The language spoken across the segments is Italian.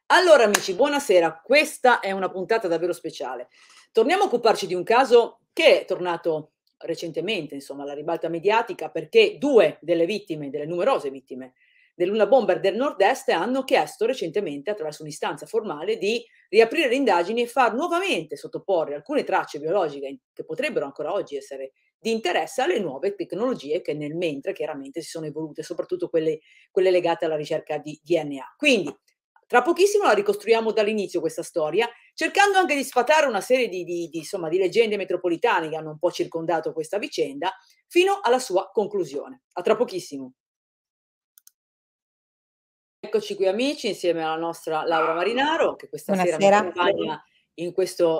Allora amici, buonasera. Questa è una puntata davvero speciale. Torniamo a occuparci di un caso che è tornato recentemente, insomma, alla ribalta mediatica perché 2 delle vittime, delle numerose vittime dell'Una Bomber del Nord-Est hanno chiesto recentemente, attraverso un'istanza formale, di riaprire le indagini e far nuovamente sottoporre alcune tracce biologiche che potrebbero ancora oggi essere di interesse alle nuove tecnologie che nel mentre chiaramente si sono evolute, soprattutto quelle legate alla ricerca di DNA. Quindi tra pochissimo la ricostruiamo dall'inizio questa storia, cercando anche di sfatare una serie insomma, di leggende metropolitane che hanno un po' circondato questa vicenda, fino alla sua conclusione. A tra pochissimo. Eccoci qui amici, insieme alla nostra Laura Marinaro, che questa sera mi Buonasera. accompagna in questo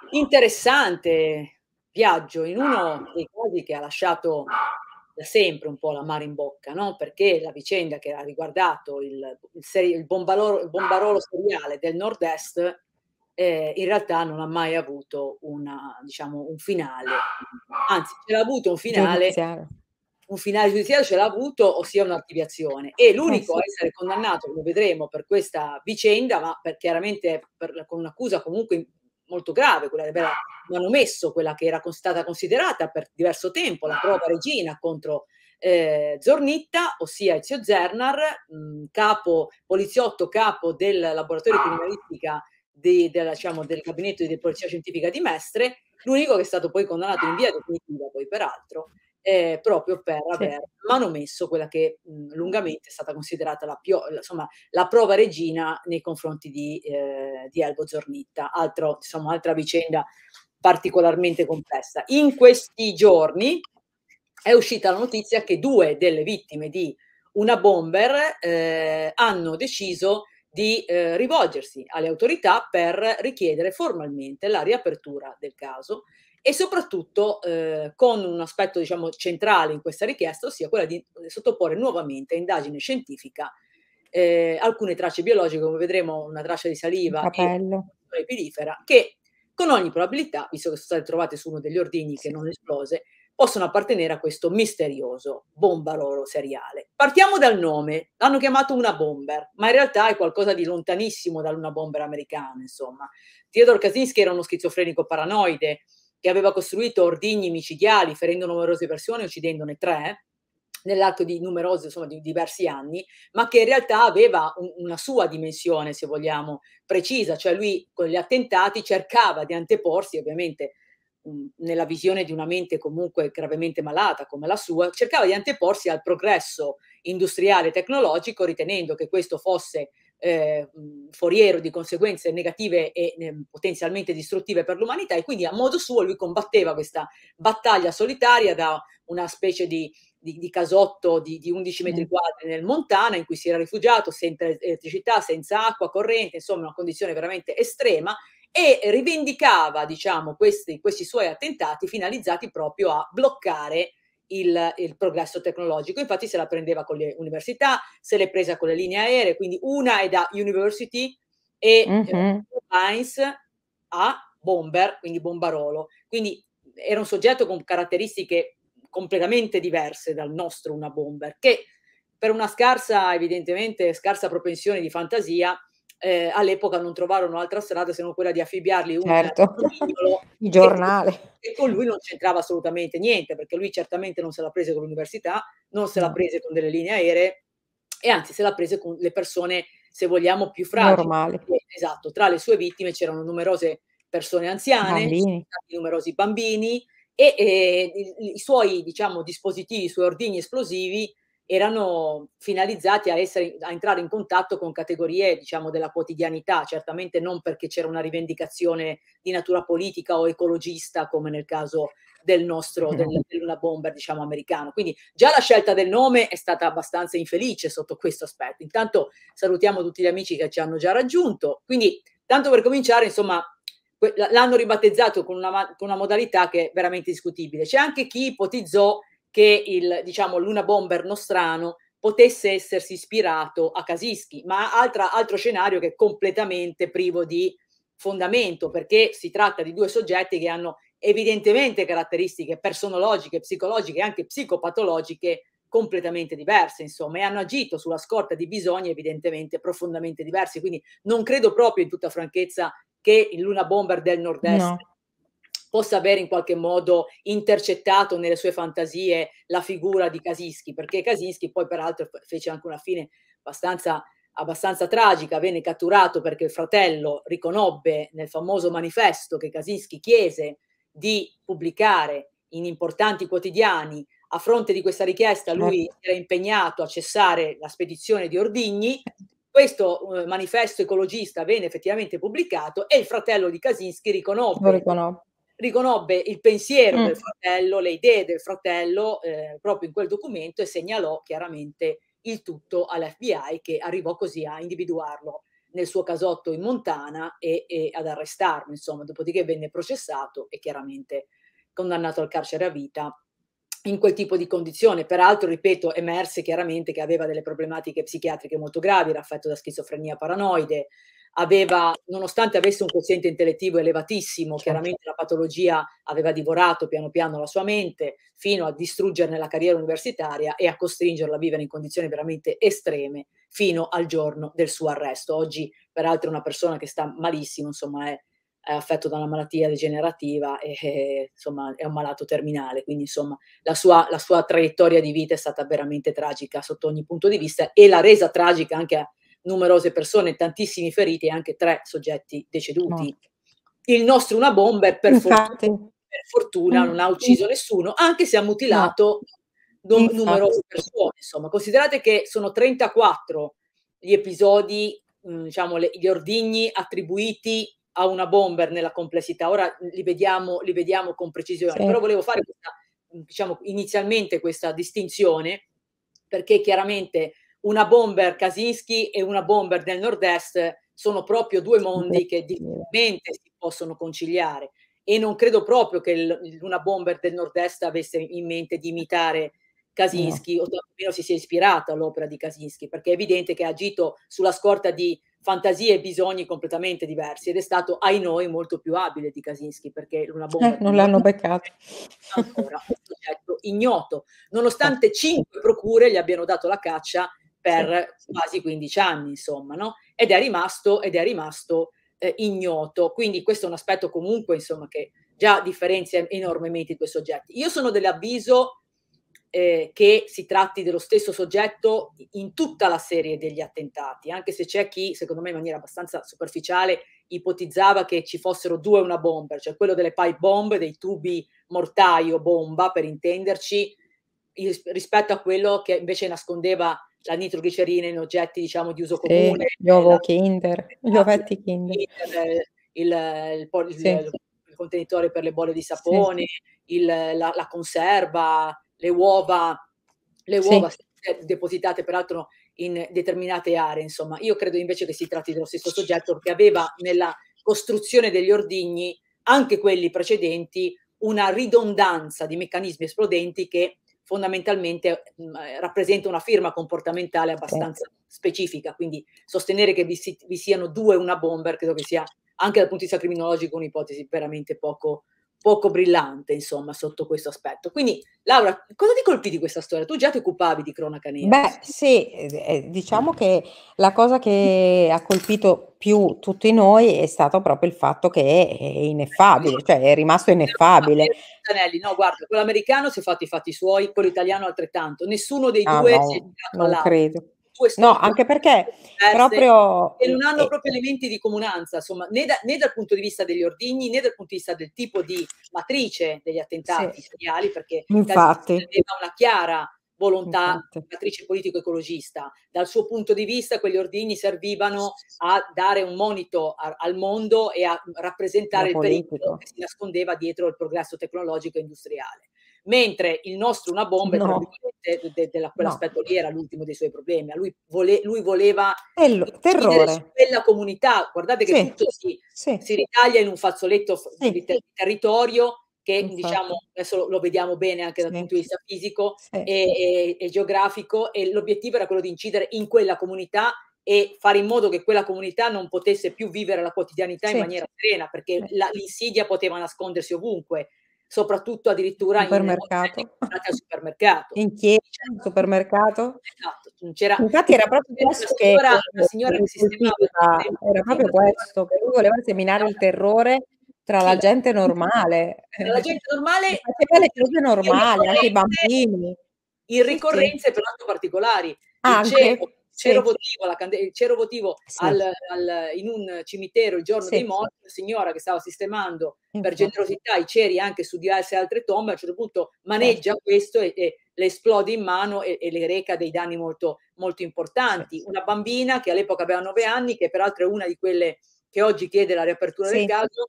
interessante viaggio, in uno dei casi che ha lasciato da sempre un po' l'amaro in bocca, no, perché la vicenda che ha riguardato il bombarolo seriale del Nord-Est, in realtà non ha mai avuto diciamo, un finale. Anzi, ce l'ha avuto Giudiziario. un finale giudiziario ce l'ha avuto, ossia un'archiviazione. E l'unico Sì. a essere condannato, come vedremo, per questa vicenda, ma chiaramente con un'accusa comunque molto grave, quella di aver manomesso quella che era stata considerata per diverso tempo la prova regina contro Zornitta, ossia Ezio Zernar, poliziotto capo del laboratorio di criminalistica diciamo, del gabinetto di polizia scientifica di Mestre, l'unico che è stato poi condannato in via definitiva, poi peraltro, proprio per Sì. aver manomesso quella che lungamente è stata considerata insomma, la prova regina nei confronti di Elbo Zornitta, insomma, altra vicenda particolarmente complessa. In questi giorni è uscita la notizia che 2 delle vittime di Una Bomber hanno deciso di rivolgersi alle autorità per richiedere formalmente la riapertura del caso e soprattutto con un aspetto diciamo centrale in questa richiesta, ossia quella di sottoporre nuovamente a indagine scientifica alcune tracce biologiche, come vedremo una traccia di saliva e Capello. epidifera, che con ogni probabilità, visto che sono state trovate su uno degli ordigni che Sì. non esplose, possono appartenere a questo misterioso bombarolo seriale. Partiamo dal nome, l'hanno chiamato Una Bomber, ma in realtà è qualcosa di lontanissimo dall'Una Bomber americana, insomma. Theodor Kaczynski era uno schizofrenico paranoide che aveva costruito ordigni micidiali, ferendo numerose persone, uccidendone 3 nell'arco di numerosi, insomma, di diversi anni, ma che in realtà aveva una sua dimensione, se vogliamo, precisa, cioè lui con gli attentati cercava di anteporsi, ovviamente nella visione di una mente comunque gravemente malata come la sua, cercava di anteporsi al progresso industriale e tecnologico, ritenendo che questo fosse foriero di conseguenze negative e potenzialmente distruttive per l'umanità, e quindi a modo suo lui combatteva questa battaglia solitaria da una specie di casotto di 11 metri quadri nel Montana, in cui si era rifugiato senza elettricità, senza acqua corrente, insomma una condizione veramente estrema, e rivendicava, diciamo, questi suoi attentati finalizzati proprio a bloccare il progresso tecnologico. Infatti se la prendeva con le università, se l'è presa con le linee aeree, quindi una è da University e Lines a Bomber, quindi Bombarolo. Quindi era un soggetto con caratteristiche completamente diverse dal nostro Una Bomber, che per una evidentemente scarsa propensione di fantasia, all'epoca non trovarono altra strada se non quella di affibbiargli un Certo. coniglio Il e giornale. con lui non c'entrava assolutamente niente, perché lui certamente non se la prese con l'università, non se la No. prese con delle linee aeree e anzi se la prese con le persone, se vogliamo, più fragili. Normali. Esatto, tra le sue vittime c'erano numerose persone anziane, ci sono Bambini. stati numerosi bambini e i suoi, diciamo, dispositivi, i suoi ordigni esplosivi erano finalizzati a entrare in contatto con categorie, diciamo, della quotidianità, certamente non perché c'era una rivendicazione di natura politica o ecologista come nel caso dell'Una Bomber, diciamo, americano. Quindi già la scelta del nome è stata abbastanza infelice sotto questo aspetto. Intanto salutiamo tutti gli amici che ci hanno già raggiunto. Quindi, tanto per cominciare, insomma, l'hanno ribattezzato con una modalità che è veramente discutibile. C'è anche chi ipotizzò che diciamo, l'Una Bomber nostrano potesse essersi ispirato a Kaczynski, ma altro scenario che è completamente privo di fondamento, perché si tratta di 2 soggetti che hanno evidentemente caratteristiche personologiche, psicologiche e anche psicopatologiche completamente diverse, insomma, e hanno agito sulla scorta di bisogni evidentemente profondamente diversi. Quindi non credo proprio, in tutta franchezza, che il L'Una-Bomber del Nord-Est No. possa aver in qualche modo intercettato nelle sue fantasie la figura di Kaczynski, perché Kaczynski poi peraltro fece anche una fine abbastanza tragica, venne catturato perché il fratello riconobbe nel famoso manifesto che Kaczynski chiese di pubblicare in importanti quotidiani. A fronte di questa richiesta lui Certo. era impegnato a cessare la spedizione di ordigni. Questo manifesto ecologista venne effettivamente pubblicato e il fratello di Kaczynski Lo riconobbe il pensiero del Mh. fratello, le idee del fratello, proprio in quel documento, e segnalò chiaramente il tutto all'FBI, che arrivò così a individuarlo nel suo casotto in Montana e ad arrestarlo, insomma. Dopodiché venne processato e chiaramente condannato al carcere a vita in quel tipo di condizione. Peraltro, ripeto, emerse chiaramente che aveva delle problematiche psichiatriche molto gravi, era affetto da schizofrenia paranoide, nonostante avesse un quoziente intellettivo elevatissimo, Certo. chiaramente la patologia aveva divorato piano piano la sua mente, fino a distruggerne la carriera universitaria e a costringerlo a vivere in condizioni veramente estreme fino al giorno del suo arresto. Oggi, peraltro, è una persona che sta malissimo, insomma, è affetto da una malattia degenerativa e insomma è un malato terminale, quindi insomma la sua traiettoria di vita è stata veramente tragica sotto ogni punto di vista, e l'ha resa tragica anche a numerose persone, tantissimi feriti e anche 3 soggetti deceduti. Morto. Il nostro Una-Bomber Infatti. per fortuna non ha ucciso nessuno, anche se ha No, mutilato infatti. numerose persone, insomma. Considerate che sono 34 gli episodi, diciamo gli ordigni attribuiti a Una-Bomber nella complessità. Ora li vediamo con precisione, però Sì. volevo fare questa, diciamo, inizialmente questa distinzione, perché chiaramente Una-Bomber Kaczynski e Una-Bomber del Nord-Est sono proprio 2 mondi che difficilmente si possono conciliare, e non credo proprio che l'Una-Bomber del Nord-Est avesse in mente di imitare No. Kaczynski, o tantomeno si sia ispirato all'opera di Kaczynski, perché è evidente che ha agito sulla scorta di fantasie e bisogni completamente diversi, ed è stato, ahinoi, molto più abile di Kaczynski, perché l'Una-Bomber del Non l'hanno Nord-Est beccato. è ancora un soggetto ignoto, nonostante 5 procure gli abbiano dato la caccia Sì. per quasi 15 anni, insomma, no, ed è rimasto ignoto. Quindi questo è un aspetto comunque, insomma, che già differenzia enormemente i 2 soggetti. Io sono dell'avviso che si tratti dello stesso soggetto in tutta la serie degli attentati, anche se c'è chi, secondo me in maniera abbastanza superficiale, ipotizzava che ci fossero 2 Una-Bomber, cioè quello delle pipe bomb, dei tubi mortaio bomba per intenderci, rispetto a quello che invece nascondeva la nitroglicerina in oggetti, diciamo, di uso Sì, comune, gli ovo Kinder, gli ovetti Kinder. Sì, il contenitore per le bolle di sì, sapone, la conserva, le uova sì, depositate peraltro in determinate aree, insomma. Io credo invece che si tratti dello stesso soggetto, che aveva nella costruzione degli ordigni, anche quelli precedenti, una ridondanza di meccanismi esplodenti che fondamentalmente rappresenta una firma comportamentale sì. abbastanza specifica. Quindi sostenere che vi siano 2 Una-Bomber credo che sia, anche dal punto di vista criminologico, un'ipotesi veramente poco brillante, insomma, sotto questo aspetto. Quindi, Laura, cosa ti colpì di questa storia? Tu già ti occupavi di cronaca nera. Beh, sì, diciamo che la cosa che ha colpito più tutti noi è stato proprio il fatto che è ineffabile, cioè è rimasto ineffabile. Montanelli, no, guarda, quello americano si è fatto i fatti suoi, quello italiano altrettanto. Nessuno dei Ah 2 si è no, ispirato non all'altro. credo. 2 No, storie anche perché completamente diverse, proprio e non hanno proprio elementi di comunanza, insomma, né dal punto di vista degli ordigni, né dal punto di vista del tipo di matrice degli sì, attentati seriali, perché Kaczynski infatti, aveva una chiara volontà infatti, matrice politico-ecologista. Dal suo punto di vista quegli ordigni servivano a dare un monito al mondo e a rappresentare era il pericolo che politico. si nascondeva dietro il progresso tecnologico e industriale. Mentre il nostro Una-Bomber, tra No, virgolette, no. quell'aspetto lì era l'ultimo dei suoi problemi. Lui voleva incidere su Terrore. quella comunità. Guardate che Sì, tutto si sì, ritaglia in un fazzoletto di sì, territorio che, diciamo, infatti. adesso lo vediamo bene anche dal Sì, punto di vista fisico sì, e geografico, e l'obiettivo era quello di incidere in quella comunità e fare in modo che quella comunità non potesse più vivere la quotidianità in sì, maniera serena, perché sì, l'insidia poteva nascondersi ovunque. soprattutto addirittura in oggetti Supermercato. comprati al supermercato. In chiesa, al supermercato. Esatto, non c'era Infatti era proprio questo che una signora mi che sistemava il colpiva, sistema era sì, proprio questo, che lui voleva seminare il terrore tra la sì, gente normale, tra la gente e normale faceva le cose in normali, anche i ricorrenze bambini. in Sì, sì. ricorrenze peraltro particolari. Anche, Il cero sì, votivo, il cero votivo sì, in un cimitero il giorno dei sì, morti, la signora che stava sistemando per infatti, generosità i ceri anche su diverse altre tombe, a un certo punto maneggia certo, questo e le esplode in mano e le reca dei danni molto, molto sì, importanti. Una bambina che all'epoca aveva 9 anni, che peraltro è una di quelle che oggi chiede la riapertura del sì, caso,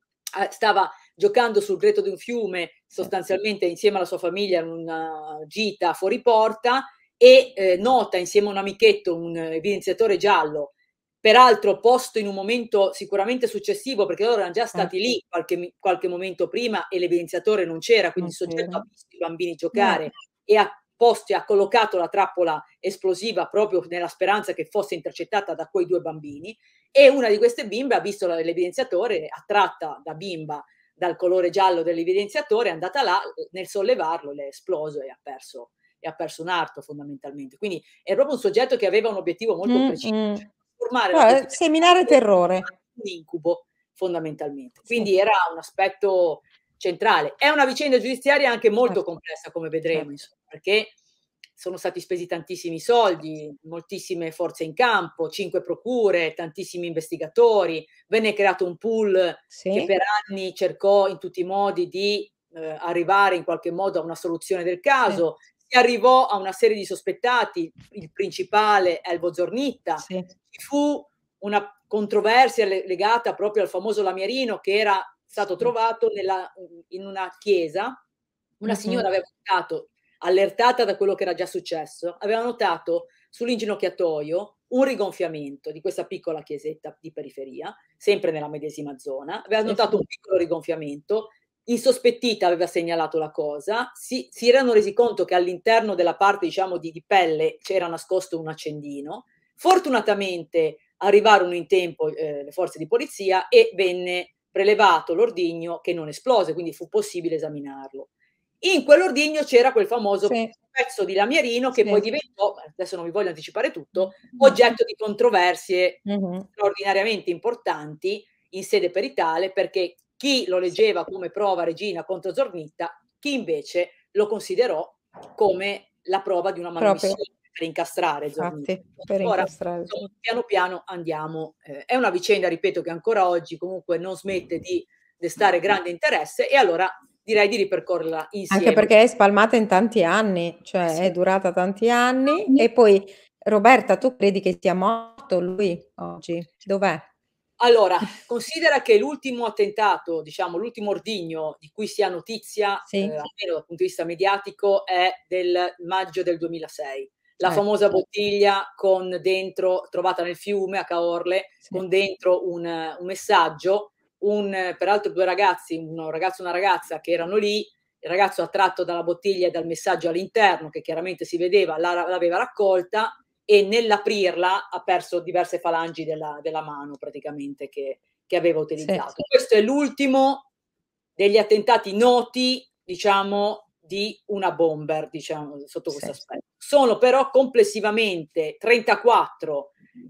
stava giocando sul greto di un fiume, sì, sostanzialmente insieme alla sua famiglia in una gita fuori porta e nota insieme a un amichetto un evidenziatore giallo, peraltro posto in un momento sicuramente successivo, perché loro erano già stati certo, lì qualche momento prima e l'evidenziatore non c'era, quindi non il soggetto c'era. ha visto i bambini giocare e ha collocato la trappola esplosiva proprio nella speranza che fosse intercettata da quei 2 bambini e una di queste bimbe ha visto l'evidenziatore, attratta da bimba dal colore giallo dell'evidenziatore, è andata là, nel sollevarlo le è esploso e ha perso un arto fondamentalmente. Quindi è proprio un soggetto che aveva un obiettivo molto preciso, Mh. cioè trasformare la Cioè, quotidianità seminare terrore. in un incubo fondamentalmente. Sì, Quindi era un aspetto centrale. È una vicenda giudiziaria anche molto certo, complessa, come vedremo, certo. insomma, perché sono stati spesi tantissimi soldi, moltissime forze in campo, 5 procure, tantissimi investigatori, venne creato un pool che Sì, per anni cercò in tutti i modi di, arrivare in qualche modo a una soluzione del sì, caso. Si arrivò a una serie di sospettati, il principale Elvo Zornitta. sì, Ci fu una controversia legata proprio al famoso lamierino che era stato sì. trovato in una chiesa. Una Mh-mh. signora aveva notato, allertata da quello che era già successo, aveva notato sull'inginocchiatoio un rigonfiamento di questa piccola chiesetta di periferia, sempre nella medesima zona, aveva Sì, notato sì. un piccolo rigonfiamento, insospettita aveva segnalato la cosa, si erano resi conto che all'interno della parte diciamo di pelle c'era nascosto un accendino. Fortunatamente arrivarono in tempo, le forze di polizia e venne prelevato l'ordigno che non esplose, quindi fu possibile esaminarlo. In quell'ordigno c'era quel famoso Sì, pezzo di lamierino che poi sì. diventò, adesso non vi voglio anticipare tutto, oggetto di controversie Mh-mh. straordinariamente importanti in sede peritale, perché chi lo Sì, leggeva come prova regina contro Zornitta, chi invece lo considerò come la prova di una proprio, manomissione per incastrare Zornitta. infatti, per Ora, incastrare insomma, sì. piano piano andiamo è una vicenda, ripeto, che ancora oggi comunque non smette di destare grande interesse e allora direi di ripercorrerla Anche insieme. perché è spalmata in tanti anni, cioè Sì. è durata tanti anni. E poi Roberta, tu credi che sia morto lui oggi? Dov'è? Allora, considera che l'ultimo attentato, diciamo l'ultimo ordigno di cui si ha notizia, Sì, almeno dal punto di vista mediatico, è del maggio del 2006. La ecco, famosa bottiglia con dentro trovata nel fiume a Caorle, sì, con dentro un messaggio, peraltro 2 ragazzi, un ragazzo e una ragazza che erano lì, il ragazzo attratto dalla bottiglia e dal messaggio all'interno, che chiaramente si vedeva, l'aveva raccolta e nell'aprirla ha perso diverse falangi della mano praticamente che aveva sì, utilizzato. Questo è l'ultimo degli attentati noti, diciamo, di una bomber, diciamo, sotto questo sì, aspetto. Sono però complessivamente 34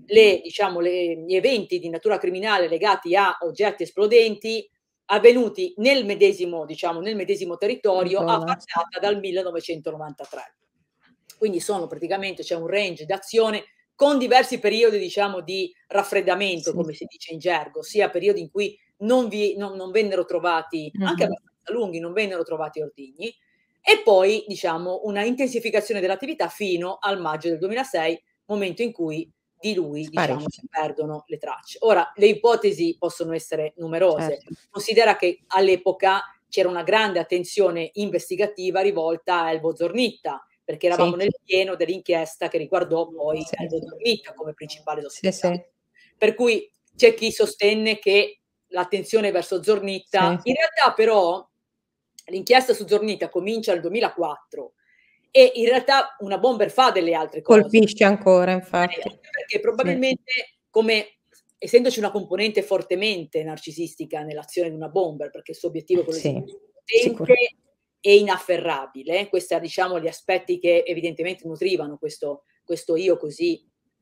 gli eventi di natura criminale legati a oggetti esplodenti avvenuti nel medesimo territorio a zona, sì, partata dal 1993. Quindi sono praticamente c'è un range d'azione con diversi periodi, diciamo, di raffreddamento, sì. come si dice in gergo, sia periodi in cui non vennero trovati, anche Mh-mh. abbastanza lunghi, non vennero trovati ordigni, e poi, diciamo, una intensificazione dell'attività fino al maggio del 2006, momento in cui di lui, diciamo, Sparisce, si perdono le tracce. Ora, le ipotesi possono essere numerose. certo. Considera che all'epoca c'era una grande attenzione investigativa rivolta a Elvo Zornitta, perché eravamo Sì, nel pieno dell'inchiesta che riguardò poi sì, Elvo Zornitta come principale sì, sospettato. sì, Per cui c'è chi sostenne che l'attenzione verso Zornitta sì. in realtà però l'inchiesta su Zornitta comincia nel 2004 e in realtà una bomber fa delle altre cose. Colpisce ancora infatti. Anche perché Sì, probabilmente come essendoci una componente fortemente narcisistica nell'azione di una bomber, perché il suo obiettivo è quello di sì, potente e inafferrabile. Questi sono, diciamo, gli aspetti che evidentemente nutrivano questo io così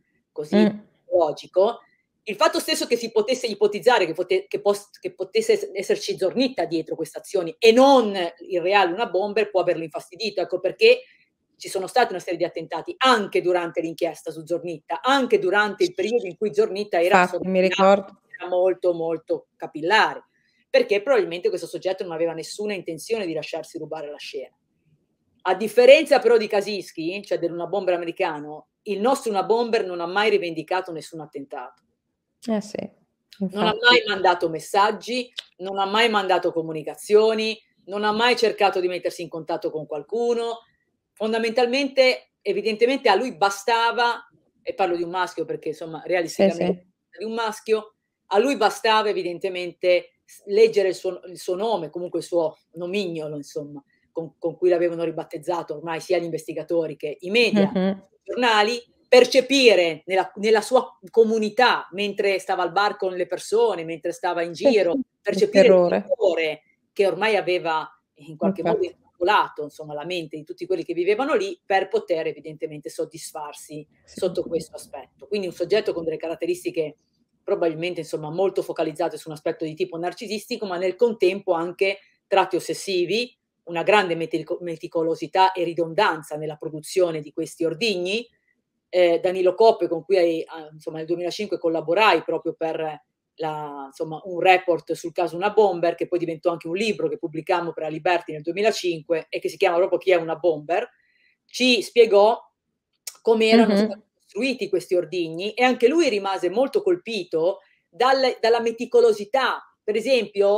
logico. Il fatto stesso che si potesse ipotizzare che potesse esserci Zornitta dietro queste azioni e non in reale una bomber può averlo infastidito. Ecco perché ci sono stati una serie di attentati anche durante l'inchiesta su Zornitta, anche durante il periodo in cui Zornitta era mi ricordo. molto, molto capillare, perché probabilmente questo soggetto non aveva nessuna intenzione di lasciarsi rubare la scena. A differenza però di Kaczynski, cioè dell'una bomber americano, il nostro una bomber non ha mai rivendicato nessun attentato. Sì, non ha mai mandato messaggi, non ha mai mandato comunicazioni, non ha mai cercato di mettersi in contatto con qualcuno. Fondamentalmente, evidentemente a lui bastava, e parlo di un maschio perché insomma realisticamente di un maschio, a lui bastava evidentemente leggere il suo nome, comunque il suo nomignolo, insomma, con cui l'avevano ribattezzato ormai sia gli investigatori che i media, i giornali, percepire nella sua comunità, mentre stava al bar con le persone, mentre stava in giro, percepire il terrore che ormai aveva in qualche modo intrappolato, insomma, la mente di tutti quelli che vivevano lì, per poter evidentemente soddisfarsi sotto questo aspetto. Quindi un soggetto con delle caratteristiche probabilmente, insomma, molto focalizzate su un aspetto di tipo narcisistico, ma nel contempo anche tratti ossessivi, una grande meticolosità e ridondanza nella produzione di questi ordigni. Danilo Coppe, con cui insomma, nel 2005 collaborai proprio per insomma, un report sul caso Una Bomber, che poi diventò anche un libro che pubblicammo per la Liberty nel 2005 e che si chiama proprio Chi è una bomber, ci spiegò come erano stati costruiti questi ordigni e anche lui rimase molto colpito dalla meticolosità. Per esempio,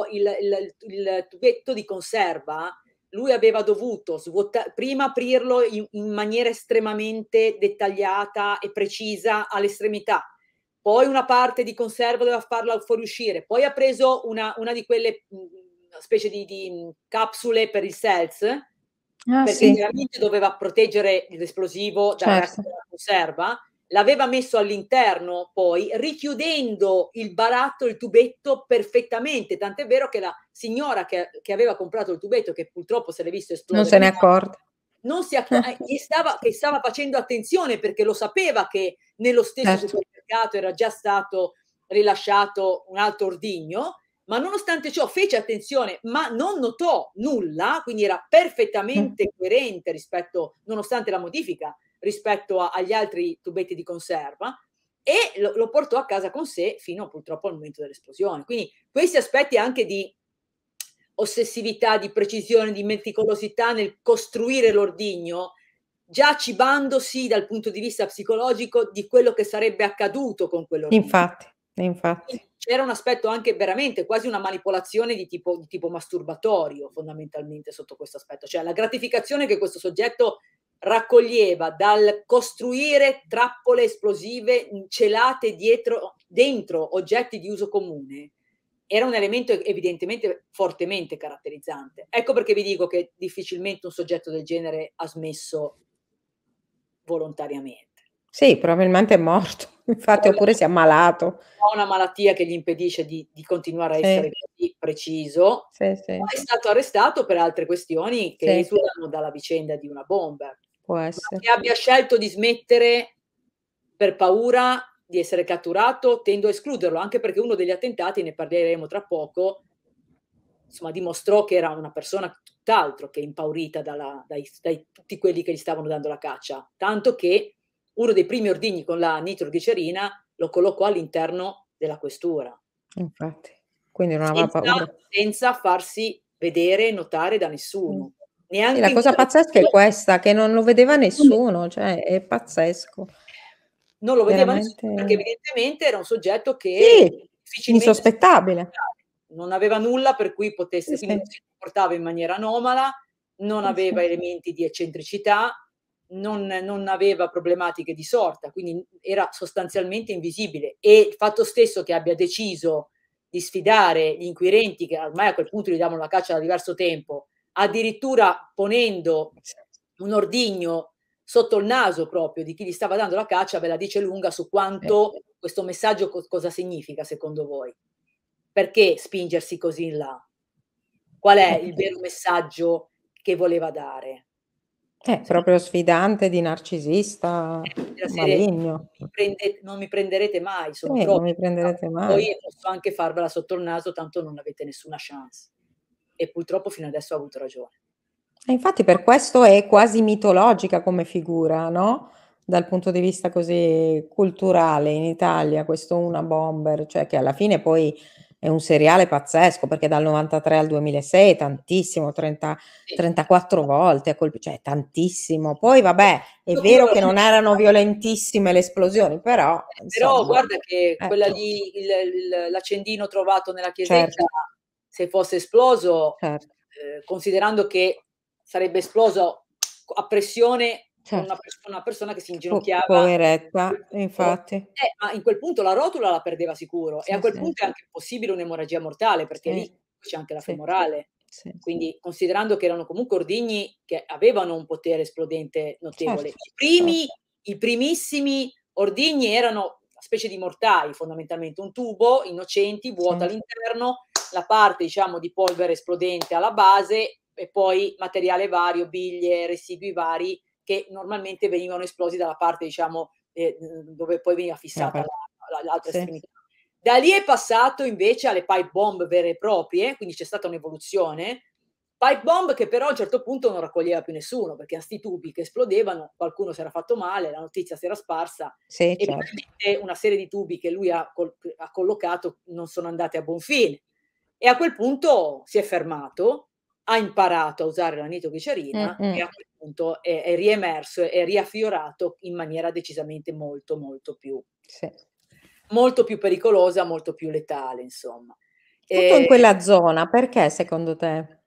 il tubetto di conserva lui aveva dovuto prima aprirlo in maniera estremamente dettagliata e precisa all'estremità, poi una parte di conserva doveva farla fuoriuscire, poi ha preso una di quelle specie di capsule per il SELS, perché chiaramente doveva proteggere l'esplosivo dal resto della conserva, l'aveva messo all'interno poi richiudendo il baratto, il tubetto perfettamente, tant'è vero che la signora che aveva comprato il tubetto, che purtroppo se l'è visto esplodere, non se ne è accorta, che stava facendo attenzione perché lo sapeva che nello stesso supermercato era già stato rilasciato un altro ordigno, ma nonostante ciò fece attenzione, ma non notò nulla, quindi era perfettamente coerente rispetto, nonostante la modifica, rispetto agli altri tubetti di conserva, e lo portò a casa con sé fino purtroppo al momento dell'esplosione. Quindi questi aspetti anche di ossessività, di precisione, di meticolosità nel costruire l'ordigno, già cibandosi dal punto di vista psicologico di quello che sarebbe accaduto con quell'ordigno. Infatti. C'era un aspetto anche veramente quasi una manipolazione di tipo masturbatorio, fondamentalmente, sotto questo aspetto. Cioè la gratificazione che questo soggetto raccoglieva dal costruire trappole esplosive celate dentro oggetti di uso comune era un elemento evidentemente fortemente caratterizzante. Ecco perché vi dico che difficilmente un soggetto del genere ha smesso volontariamente. Sì, probabilmente è morto, infatti, oppure si è ammalato. Ha una malattia che gli impedisce di continuare a essere così preciso. Poi è stato arrestato per altre questioni che esulano dalla vicenda di Una Bomber. Può Ma essere. che abbia scelto di smettere per paura di essere catturato, tendo a escluderlo, anche perché uno degli attentati, ne parleremo tra poco, insomma dimostrò che era una persona tutt'altro che impaurita dai tutti quelli che gli stavano dando la caccia, tanto che uno dei primi ordigni con la nitroglicerina lo collocò all'interno della questura. Infatti, quindi non aveva paura. Senza farsi vedere e notare da nessuno. Sì, la cosa pazzesca è questa, che non lo vedeva nessuno, cioè è pazzesco. Non lo vedeva nessuno perché Veramente evidentemente era un soggetto che difficilmente insospettabile. non aveva nulla per cui potesse, quindi non si comportava in maniera anomala, non aveva elementi di eccentricità, non aveva problematiche di sorta, quindi era sostanzialmente invisibile. E il fatto stesso che abbia deciso di sfidare gli inquirenti, che ormai a quel punto gli davano la caccia da diverso tempo, addirittura ponendo un ordigno sotto il naso proprio di chi gli stava dando la caccia, ve la dice lunga su quanto questo messaggio cosa significa secondo voi? Perché spingersi così in là? qual è il vero messaggio che voleva dare. Proprio sfidante, di narcisista, Della serie: maligno. non mi prenderete mai, Sì, sono non troppi mi prenderete mai. voi e posso anche farvela sotto il naso, tanto non avete nessuna chance. E purtroppo fino adesso ha avuto ragione. E infatti per questo è quasi mitologica come figura, no, dal punto di vista così culturale in Italia, questo Una Bomber, cioè che alla fine poi è un seriale pazzesco, perché dal '93 al 2006 tantissimo, Sì. 34 volte cioè tantissimo. Poi vabbè, è Io vero quello che non erano violentissime le esplosioni, però però insomma, guarda che quella ecco, lì, l'accendino trovato nella chiesetta, certo, se fosse esploso, certo, considerando che sarebbe esploso a pressione con certo. una persona che si inginocchiava a quel Poveretta, punto, infatti. ma in quel punto la rotula la perdeva sicuro e a Sì, quel sì, punto è anche possibile un'emorragia mortale, perché sì, lì c'è anche la sì, femorale. sì, Quindi considerando che erano comunque ordigni che avevano un potere esplodente notevole. certo, certo, I primissimi ordigni erano una specie di mortai fondamentalmente, un tubo innocenti, vuoto sì, all'interno, la parte diciamo di polvere esplodente alla base e poi materiale vario, biglie, residui vari che normalmente venivano esplosi dalla parte diciamo, dove poi veniva fissata vabbè, l'altra sì, estremità. Da lì è passato invece alle pipe bomb vere e proprie, quindi c'è stata un'evoluzione. Pipe bomb che però a un certo punto non raccoglieva più nessuno, perché a 'sti tubi che esplodevano, qualcuno s'era fatto male, la notizia si era sparsa sì, e certo. probabilmente una serie di tubi che lui ha collocato non sono andati a buon fine. E a quel punto si è fermato, ha imparato a usare la nitroglicerina e a Mh-mh. quel punto è riemerso, è riaffiorato in maniera decisamente molto, Sì. molto più pericolosa, molto più letale insomma. Tutto in Ehm quella zona, perché secondo te?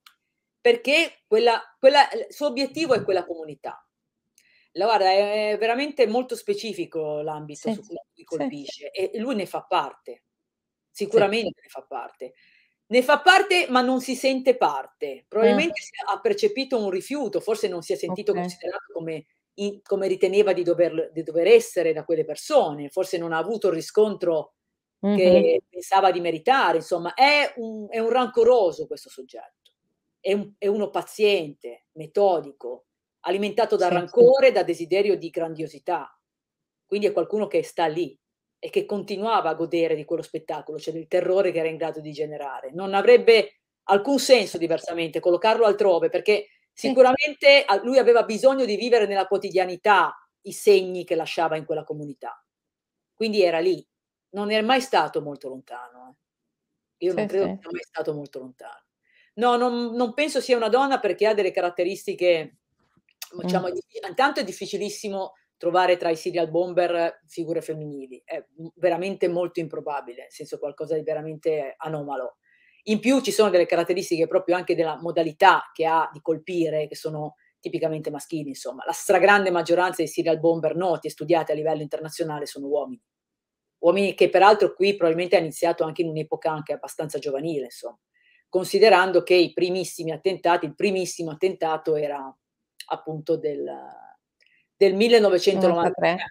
Perché il suo obiettivo è quella comunità. La guarda, è veramente molto specifico l'ambito Sì, su cui sì, colpisce e lui ne fa parte. sì. Sicuramente ne fa parte. Ne fa parte, ma non si sente parte. Mh, Probabilmente ha percepito un rifiuto, forse non si è sentito okay. considerato come riteneva di dover essere da quelle persone, forse non ha avuto il riscontro Mh-mh. che pensava di meritare, insomma è un rancoroso questo soggetto. È uno paziente, metodico, alimentato da Sì, rancore, da desiderio di grandiosità. Quindi è qualcuno che sta lì e che continuava a godere di quello spettacolo, cioè del terrore che era in grado di generare. Non avrebbe alcun senso sì, diversamente collocarlo altrove, perché sì, sicuramente lui aveva bisogno di vivere nella quotidianità i segni che lasciava in quella comunità. Quindi era lì, non è mai stato molto lontano. Io non sì, credo che sì. sia mai stato molto lontano. No, non penso sia una donna perché ha delle caratteristiche, Mh. diciamo, intanto è difficilissimo trovare tra i serial bomber figure femminili, è, veramente molto improbabile, nel senso qualcosa di veramente anomalo. In più ci sono delle caratteristiche proprio anche della modalità che ha di colpire, che sono tipicamente maschili, insomma. La stragrande maggioranza dei serial bomber noti e studiati a livello internazionale sono uomini. Uomini che peraltro qui probabilmente ha iniziato anche in un'epoca anche abbastanza giovanile, insomma, considerando che il primissimo attentato era appunto del 1993. 93.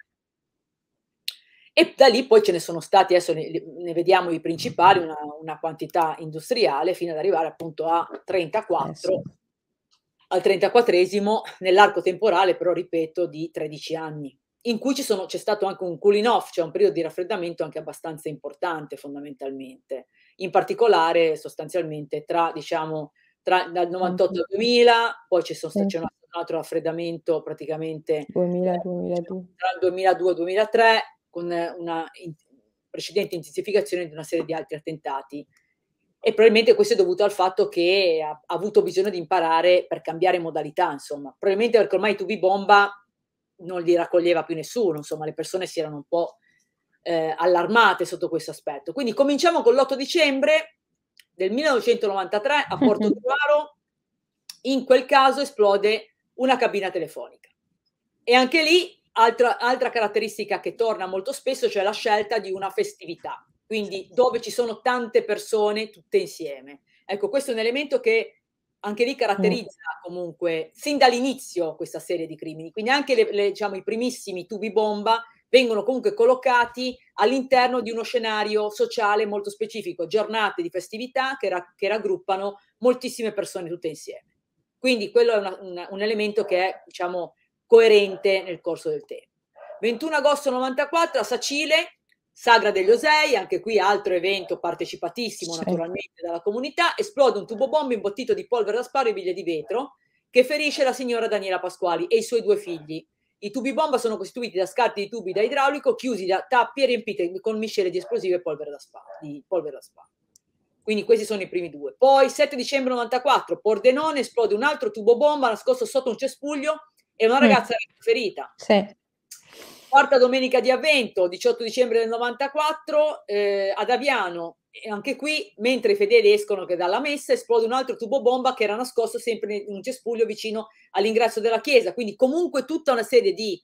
E da lì poi ce ne sono stati, adesso ne vediamo i principali, una quantità industriale fino ad arrivare appunto a Eh sì. 34, al 34esimo nell'arco temporale però ripeto di 13 anni, in cui c'è stato anche un cooling off, cioè un periodo di raffreddamento anche abbastanza importante fondamentalmente. In particolare sostanzialmente tra diciamo dal '98 Mh-mh. al 2000, poi Sì. c'è un altro raffreddamento praticamente 2000, diciamo 2002. tra il 2002 e il 2003 con una precedente intensificazione di una serie di altri attentati. E probabilmente questo è dovuto al fatto che ha avuto bisogno di imparare per cambiare modalità, insomma. Probabilmente perché ormai i tubi bomba non li raccoglieva più nessuno, insomma, le persone si erano un po', allarmate sotto questo aspetto. Quindi cominciamo con l'8 dicembre del 1993 a Portogruaro, in quel caso esplode una cabina telefonica. E anche lì altra caratteristica che torna molto spesso, cioè la scelta di una festività, Sì. quindi dove ci sono tante persone tutte insieme. Ecco, questo è un elemento che anche lì Mh. caratterizza comunque sin dall'inizio questa serie di crimini. Quindi anche diciamo i primissimi tubi bomba vengono comunque collocati all'interno di uno scenario sociale molto specifico, giornate di festività che raggruppano moltissime persone tutte insieme. Quindi quello è un elemento che è, diciamo, coerente nel corso del tempo. 21 agosto 94 a Sacile, Sagra degli Osei, anche qui altro evento partecipatissimo naturalmente dalla comunità, esplode un tubobomba imbottito di polvere da sparo e biglie di vetro che ferisce la signora Daniela Pasquali e i suoi 2 figli. I tubi bomba sono costituiti da scarti di tubi da idraulico chiusi da tappi e riempiti con miscele di esplosive e polvere da sparo. Quindi questi sono i primi 2. Poi 7 dicembre 94, Pordenone, esplode un altro tubo bomba nascosto sotto un cespuglio e una ragazza ferita. Sì. Quarta domenica di Avvento, 18 dicembre del 94, ad Aviano, e anche qui, mentre i fedeli escono dalla messa, esplode un altro tubo bomba che era nascosto sempre in un cespuglio vicino all'ingresso della chiesa. Quindi comunque tutta una serie di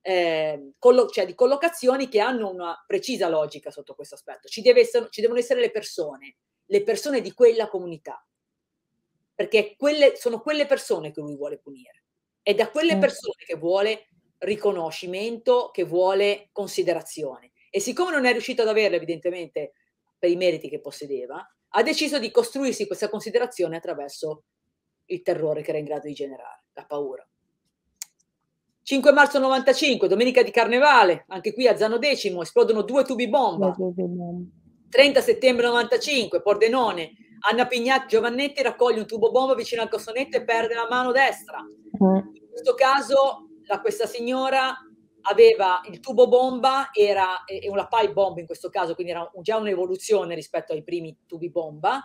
collocazioni che hanno una precisa logica sotto questo aspetto. Ci devono essere le persone di quella comunità, perché sono quelle persone che lui vuole punire. È da quelle persone che vuole riconoscimento, che vuole considerazione. E siccome non è riuscito ad averla, evidentemente, per i meriti che possedeva, ha deciso di costruirsi questa considerazione attraverso il terrore che era in grado di generare, la paura. 5 marzo 95, domenica di Carnevale, anche qui a Zano Decimo, esplodono 2 tubi bomba. 30 settembre 95, Pordenone, Anna Pignat Giovannetti raccoglie un tubo bomba vicino al cassonetto e perde la mano destra. In questo caso questa signora aveva il tubo bomba, era una pipe bomb in questo caso, quindi era già un'evoluzione rispetto ai primi tubi bomba,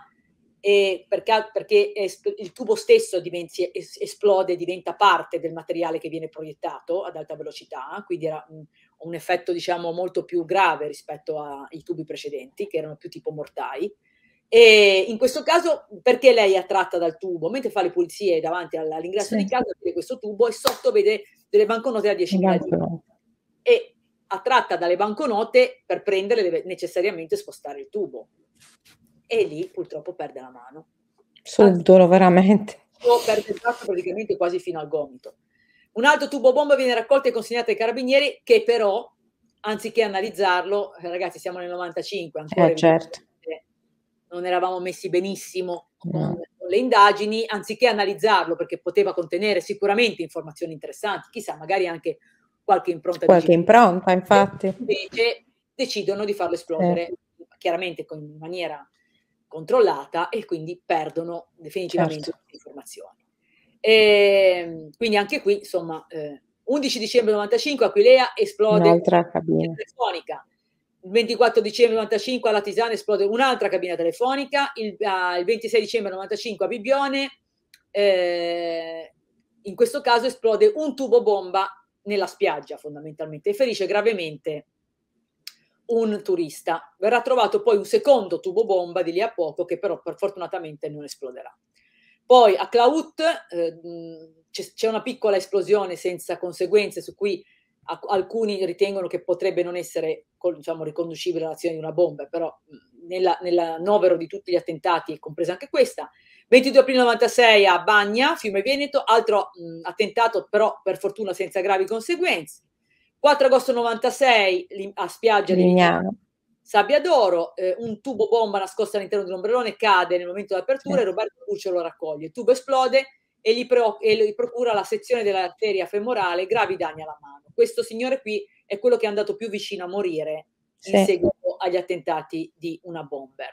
perché il tubo stesso esplode, diventa parte del materiale che viene proiettato ad alta velocità, quindi era un effetto, diciamo, molto più grave rispetto ai tubi precedenti, che erano più tipo mortai. E in questo caso, perché lei è attratta dal tubo? Mentre fa le pulizie davanti all'ingresso di casa, vede questo tubo e sotto vede delle banconote da 10.000 lire. E attratta dalle banconote, per prendere deve necessariamente spostare il tubo. E lì purtroppo perde la mano. Subdolo, veramente. Perde il braccio praticamente quasi fino al gomito. Un altro tubo bomba viene raccolto e consegnato ai carabinieri che però, anziché analizzarlo, ragazzi siamo nel 95, ancora Certo. non eravamo messi benissimo con le indagini, anziché analizzarlo perché poteva contenere sicuramente informazioni interessanti, chissà, magari anche qualche impronta digitale. Qualche impronta, infatti. Invece decidono di farlo esplodere chiaramente in maniera controllata e quindi perdono definitivamente le informazioni. Quindi anche qui, insomma, 11 dicembre 95 Aquilea esplode un'altra cabina telefonica. Il 24 dicembre 95 alla Tisana esplode un'altra cabina telefonica. Il 26 dicembre 95 a Bibione, in questo caso esplode un tubo bomba nella spiaggia fondamentalmente e ferisce gravemente un turista. Verrà trovato poi un secondo tubo bomba di lì a poco che però fortunatamente non esploderà. Poi a Claut c'è una piccola esplosione senza conseguenze su cui alcuni ritengono che potrebbe non essere, diciamo, riconducibile all'azione di una bomba, però nella novero di tutti gli attentati è compresa anche questa. 22 aprile 96 a Bagna, Fiume Veneto, altro attentato però per fortuna senza gravi conseguenze. 4 agosto 96 a spiaggia di Lignano, Sabbia d'Oro, un tubo bomba nascosto all'interno di un ombrellone cade nel momento dell'apertura e Roberto Puccio lo raccoglie. Il tubo esplode e gli procura la sezione dell'arteria femorale, gravi danni alla mano. Questo signore qui è quello che è andato più vicino a morire in seguito agli attentati di una bomber.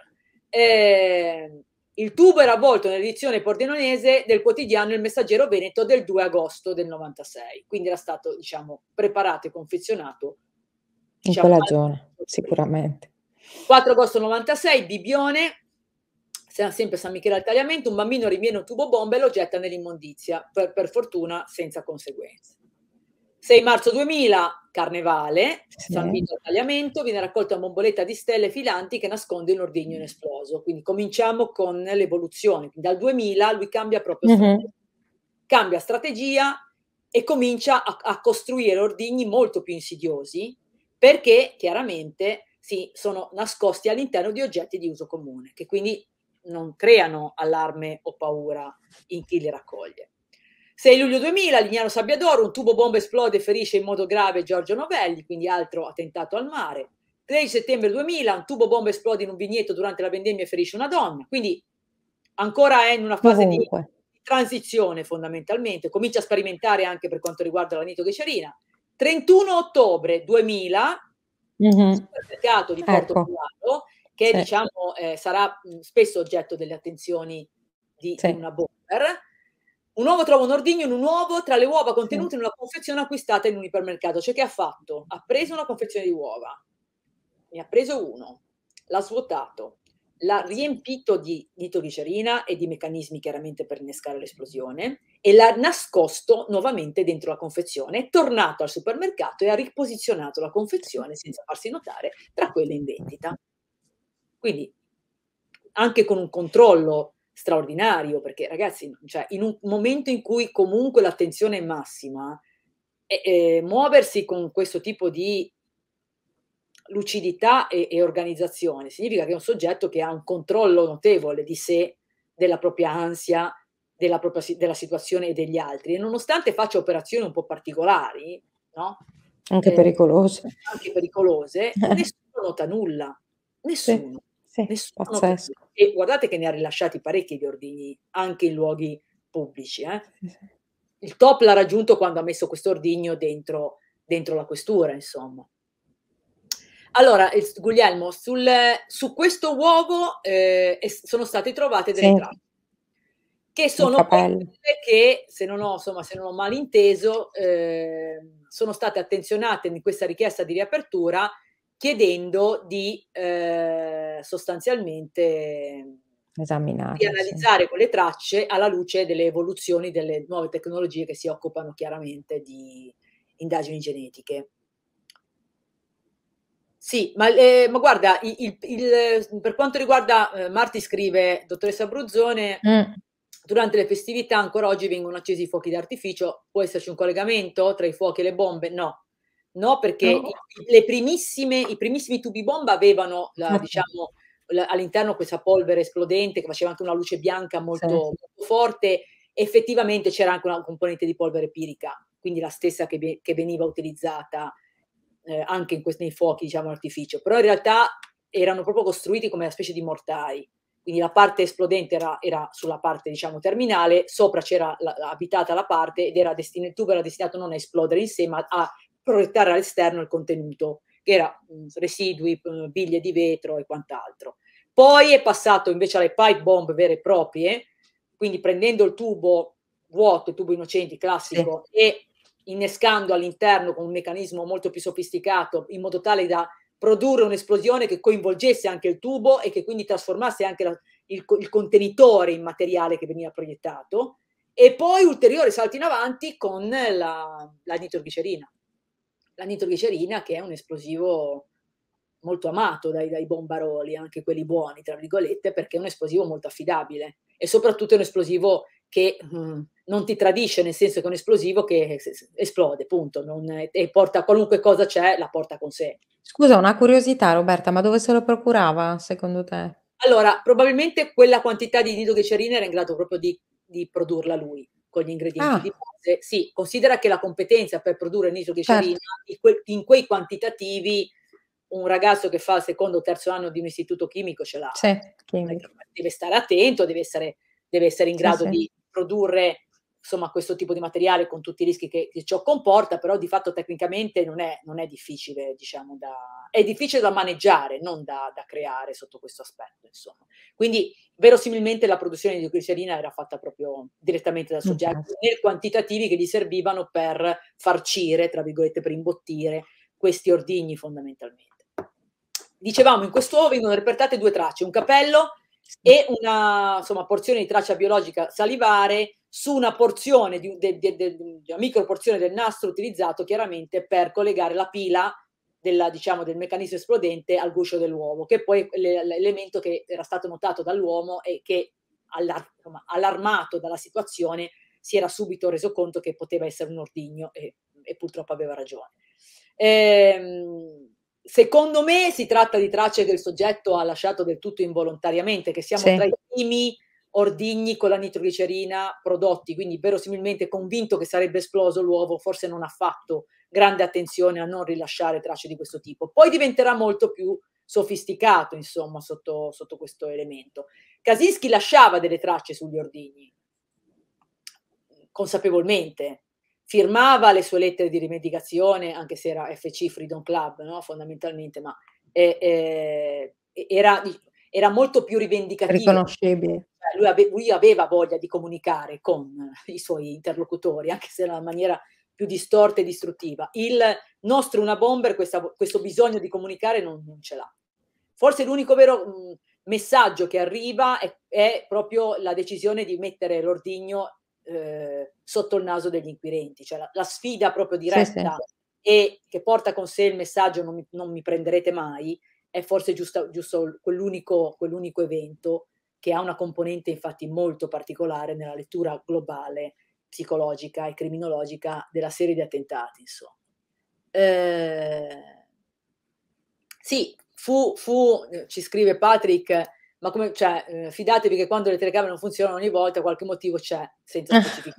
Il tubo era avvolto nell'edizione pordenonese del quotidiano Il Messaggero Veneto del 2 agosto del 96, quindi era stato, diciamo, preparato e confezionato, diciamo, in quella zona, sicuramente. 4 agosto 96, Bibione, sempre San Michele al Tagliamento, un bambino rinviene un tubo bomba e lo getta nell'immondizia, per fortuna senza conseguenze. 6 marzo 2000, Carnevale, San Vito al Tagliamento, viene raccolta una bomboletta di stelle filanti che nasconde un ordigno inesploso. Quindi cominciamo con l'evoluzione. Dal 2000 lui cambia proprio strategia. Cambia strategia e comincia a costruire ordigni molto più insidiosi perché chiaramente sono nascosti all'interno di oggetti di uso comune, che quindi non creano allarme o paura in chi li raccoglie. 6 luglio 2000, Lignano Sabbiadoro, un tubo bomba esplode e ferisce in modo grave Giorgio Novelli, quindi altro attentato al mare. 13 settembre 2000, un tubo bomba esplode in un vigneto durante la vendemmia e ferisce una donna, quindi ancora è in una fase di Ovunque. transizione fondamentalmente, comincia a sperimentare anche per quanto riguarda la nitroglicierina. 31 ottobre 2000, supermercato di Ecco, Portopalo, che sì, diciamo sarà spesso oggetto delle attenzioni di sì, una bomber. Un uomo trova un ordigno in un uovo tra le uova sì. contenute in una confezione acquistata in un ipermercato. Cioè, che ha fatto? Ha preso una confezione di uova, ne ha preso uno, l'ha svuotato, l'ha riempito di nitroglicerina e di meccanismi chiaramente per innescare l'esplosione e l'ha nascosto nuovamente dentro la confezione, è tornato al supermercato e ha riposizionato la confezione senza farsi notare tra quelle in vendita. Quindi anche con un controllo straordinario, perché ragazzi, cioè in un momento in cui comunque l'attenzione è massima, muoversi con questo tipo di lucidità e organizzazione significa che è un soggetto che ha un controllo notevole di sé, della propria ansia, della situazione e degli altri. E nonostante faccia operazioni un po' particolari, no, Anche ehm, pericolose. anche pericolose, nessuno nota nulla. Sì, Nessuno, sì, nessuno nota nulla. pazzesco. E guardate che ne ha rilasciati parecchi di ordigni, anche in luoghi pubblici, eh. Sì, sì. Il top l'ha raggiunto quando ha messo questo ordigno dentro la questura, insomma. Allora, Guglielmo, su questo uovo sono state trovate delle Sì, tracce, che un sono poi capello. quelle che, se non ho, insomma, se non ho malinteso, sono state attenzionate in questa richiesta di riapertura chiedendo di sostanzialmente di Esaminarle, sì. analizzare quelle tracce alla luce delle evoluzioni delle nuove tecnologie che si occupano chiaramente di indagini genetiche. Sì, ma guarda, per quanto riguarda, Marti scrive: "Dottoressa Bruzzone, Mh. durante le festività ancora oggi vengono accesi i fuochi d'artificio, può esserci un collegamento tra i fuochi e le bombe?" No. No, perché No, i primissimi tubi bomba avevano la certo, diciamo, all'interno questa polvere esplodente che faceva anche una luce bianca sì, molto forte. Effettivamente c'era anche una componente di polvere pirica, quindi la stessa che veniva utilizzata anche nei fuochi, diciamo, artificio, però in realtà erano proprio costruiti come una specie di mortai. Quindi la parte esplodente era sulla parte, diciamo, terminale, sopra c'era abitata la parte ed il tubo era destinato non a esplodere in sé, ma a proiettare all'esterno il contenuto, che era residui, biglie di vetro e quant'altro. Poi è passato invece alle pipe bomb vere e proprie, quindi prendendo il tubo vuoto, il tubo innocenti sì. classico, e innescando all'interno con un meccanismo molto più sofisticato, in modo tale da produrre un'esplosione che coinvolgesse anche il tubo e che quindi trasformasse anche il contenitore in materiale che veniva proiettato, e poi ulteriori salti in avanti con la nitroglicerina. La nitroglicerina che è un esplosivo molto amato dai bombaroli, anche quelli buoni, tra virgolette, perché è un esplosivo molto affidabile e soprattutto è un esplosivo che non ti tradisce, nel senso che è un esplosivo che esplode, punto, e porta qualunque cosa c'è, la porta con sé. Scusa, una curiosità Roberta, ma dove se lo procurava secondo te? Allora, probabilmente quella quantità di nitroglicerina era in grado proprio di produrla lui, con gli ingredienti di Ah, base. Sì, considera che la competenza per produrre nitroglicerina certo, in quei quantitativi un ragazzo che fa il secondo o terzo anno di un istituto chimico ce l'ha. sì, Non è che chimico. deve stare attento, deve essere in Sì, grado sì. di produrre, insomma, questo tipo di materiale con tutti i rischi che ciò comporta, però di fatto tecnicamente non è difficile, diciamo, è difficile da maneggiare, non da creare sotto questo aspetto, insomma. Quindi verosimilmente la produzione di glicerina era fatta proprio direttamente dal Okay. soggetto, nei quantitativi che gli servivano per "farcire", tra virgolette, per imbottire questi ordigni fondamentalmente. Dicevamo, in quest'uovo vengono repertate 2 tracce, un capello Sì, e una, insomma, porzione di traccia biologica salivare su una porzione di una micro porzione del nastro utilizzato chiaramente per collegare la pila diciamo, del meccanismo esplodente al guscio dell'uovo, che poi è l'elemento che era stato notato dall'uomo e che insomma, allarmato dalla situazione si era subito reso conto che poteva essere un ordigno e purtroppo aveva ragione. Secondo me si tratta di tracce che il soggetto ha lasciato del tutto involontariamente, che siamo tra sì, i primi ordigni con la nitroglicerina prodotti, quindi verosimilmente convinto che sarebbe esploso l'uovo, forse non ha fatto grande attenzione a non rilasciare tracce di questo tipo. Poi diventerà molto più sofisticato, insomma, sotto questo elemento. Kaczynski lasciava delle tracce sugli ordigni, consapevolmente, firmava le sue lettere di rivendicazione, anche se era FC Freedom Club, no, fondamentalmente, ma era molto più rivendicativo. Riconoscibile. Lui aveva voglia di comunicare con i suoi interlocutori, anche se nella maniera più distorta e distruttiva. Il nostro Una Bomber questo bisogno di comunicare non ce l'ha. Forse l'unico vero messaggio che arriva è proprio la decisione di mettere l'ordigno sotto il naso degli inquirenti, cioè la sfida proprio diretta e che porta con sé il messaggio non mi prenderete mai, è forse giusto quell'unico evento che ha una componente infatti molto particolare nella lettura globale, psicologica e criminologica della serie di attentati, insomma. Sì, ci scrive Patrick, ma come, cioè, fidatevi che quando le telecamere non funzionano ogni volta qualche motivo c'è, senza specificare.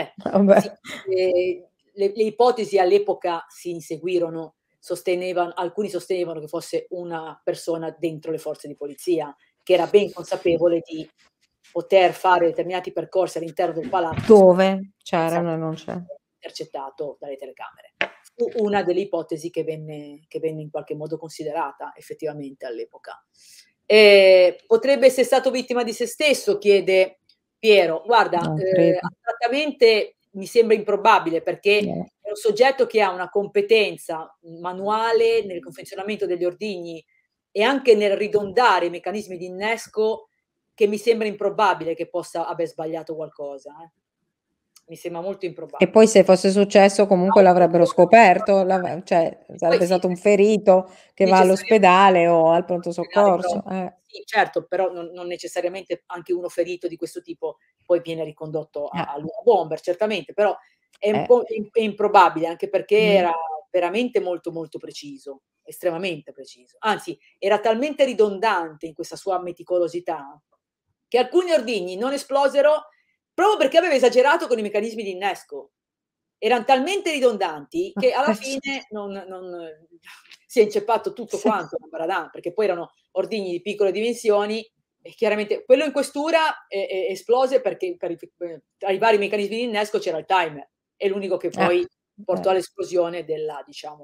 Sì, le ipotesi all'epoca si inseguirono, alcuni sostenevano che fosse una persona dentro le forze di polizia, che era ben consapevole di poter fare determinati percorsi all'interno del palazzo. Dove c'erano e non c'è. Intercettato dalle telecamere. Fu una delle ipotesi che venne in qualche modo considerata effettivamente all'epoca. Potrebbe essere stato vittima di se stesso, chiede Piero. Guarda, astrattamente mi sembra improbabile, perché è un soggetto che ha una competenza manuale nel confezionamento degli ordigni e anche nel ridondare i meccanismi di innesco, che mi sembra improbabile che possa aver sbagliato qualcosa. Mi sembra molto improbabile. E poi se fosse successo comunque l'avrebbero scoperto, cioè sarebbe stato un ferito che va all'ospedale o al pronto soccorso. Sì, certo, però non necessariamente anche uno ferito di questo tipo poi viene ricondotto all'Una Bomber, certamente, però è un po' improbabile, anche perché era veramente molto molto preciso, estremamente preciso. Anzi, era talmente ridondante in questa sua meticolosità che alcuni ordigni non esplosero proprio perché aveva esagerato con i meccanismi di innesco. Erano talmente ridondanti che alla fine si è inceppato tutto quanto, perché poi erano ordigni di piccole dimensioni e chiaramente quello in questura esplose perché tra i vari meccanismi di innesco c'era il timer, è l'unico che poi portò all'esplosione della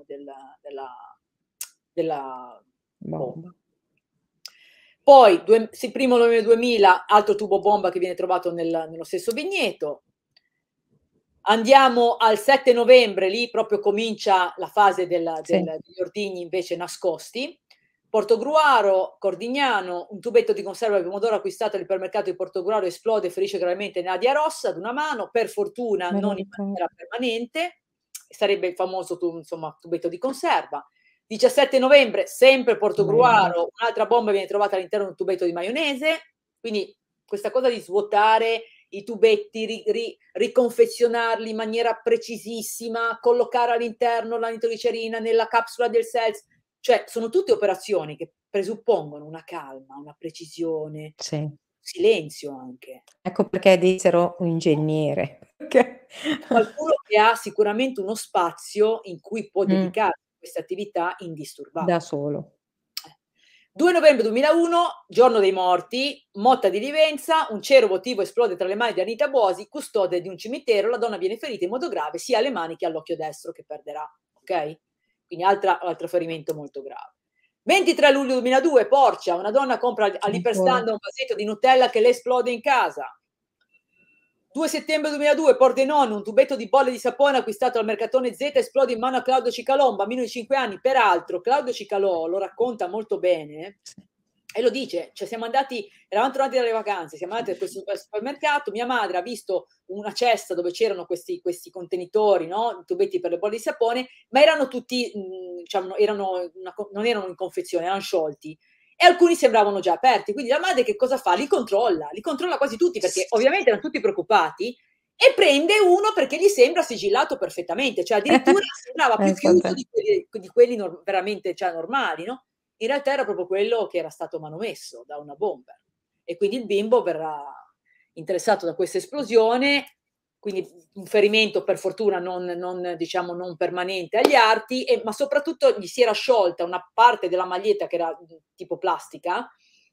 bomba. Poi, primo novembre 2000, altro tubo bomba che viene trovato nello stesso vigneto. Andiamo al 7 novembre, lì proprio comincia la fase degli ordigni invece nascosti. Portogruaro, Cordignano, un tubetto di conserva di pomodoro acquistato all'ipermercato di Portogruaro esplode e ferisce gravemente Nadia Rossa ad una mano, per fortuna non in maniera permanente, sarebbe il famoso tubetto di conserva. 17 novembre, sempre Portogruaro, un'altra bomba viene trovata all'interno di un tubetto di maionese, quindi questa cosa di svuotare i tubetti, riconfezionarli in maniera precisissima, collocare all'interno la nitroglicerina nella capsula del SELS, cioè sono tutte operazioni che presuppongono una calma, una precisione, silenzio anche. Ecco perché dissero un ingegnere. Qualcuno che ha sicuramente uno spazio in cui può dedicare queste attività indisturbate. Da solo. 2 novembre 2001, giorno dei morti, Motta di Livenza, un cero votivo esplode tra le mani di Anita Bosi, custode di un cimitero, la donna viene ferita in modo grave sia alle mani che all'occhio destro che perderà, ok? Quindi altro ferimento molto grave. 23 luglio 2002, Porcia, una donna compra all'iperstanda un vasetto di Nutella che le esplode in casa. 2 settembre 2002, Pordenone, un tubetto di bolle di sapone acquistato al Mercatone Z esplode in mano a Claudio Cicalò, un bambino di 5 anni. Peraltro, Claudio Cicalò lo racconta molto bene e lo dice, cioè eravamo tornati dalle vacanze, siamo andati a questo supermercato, mia madre ha visto una cesta dove c'erano questi contenitori, no? Tubetti per le bolle di sapone, ma erano tutti, diciamo, non erano in confezione, erano sciolti. E alcuni sembravano già aperti, quindi la madre che cosa fa? Li controlla quasi tutti, perché ovviamente erano tutti preoccupati, e prende uno perché gli sembra sigillato perfettamente, cioè addirittura sembrava più chiuso di quelli veramente normali, no? In realtà era proprio quello che era stato manomesso da una bomber, e quindi il bimbo verrà interessato da questa esplosione, quindi un ferimento per fortuna non diciamo non permanente agli arti, ma soprattutto gli si era sciolta una parte della maglietta che era tipo plastica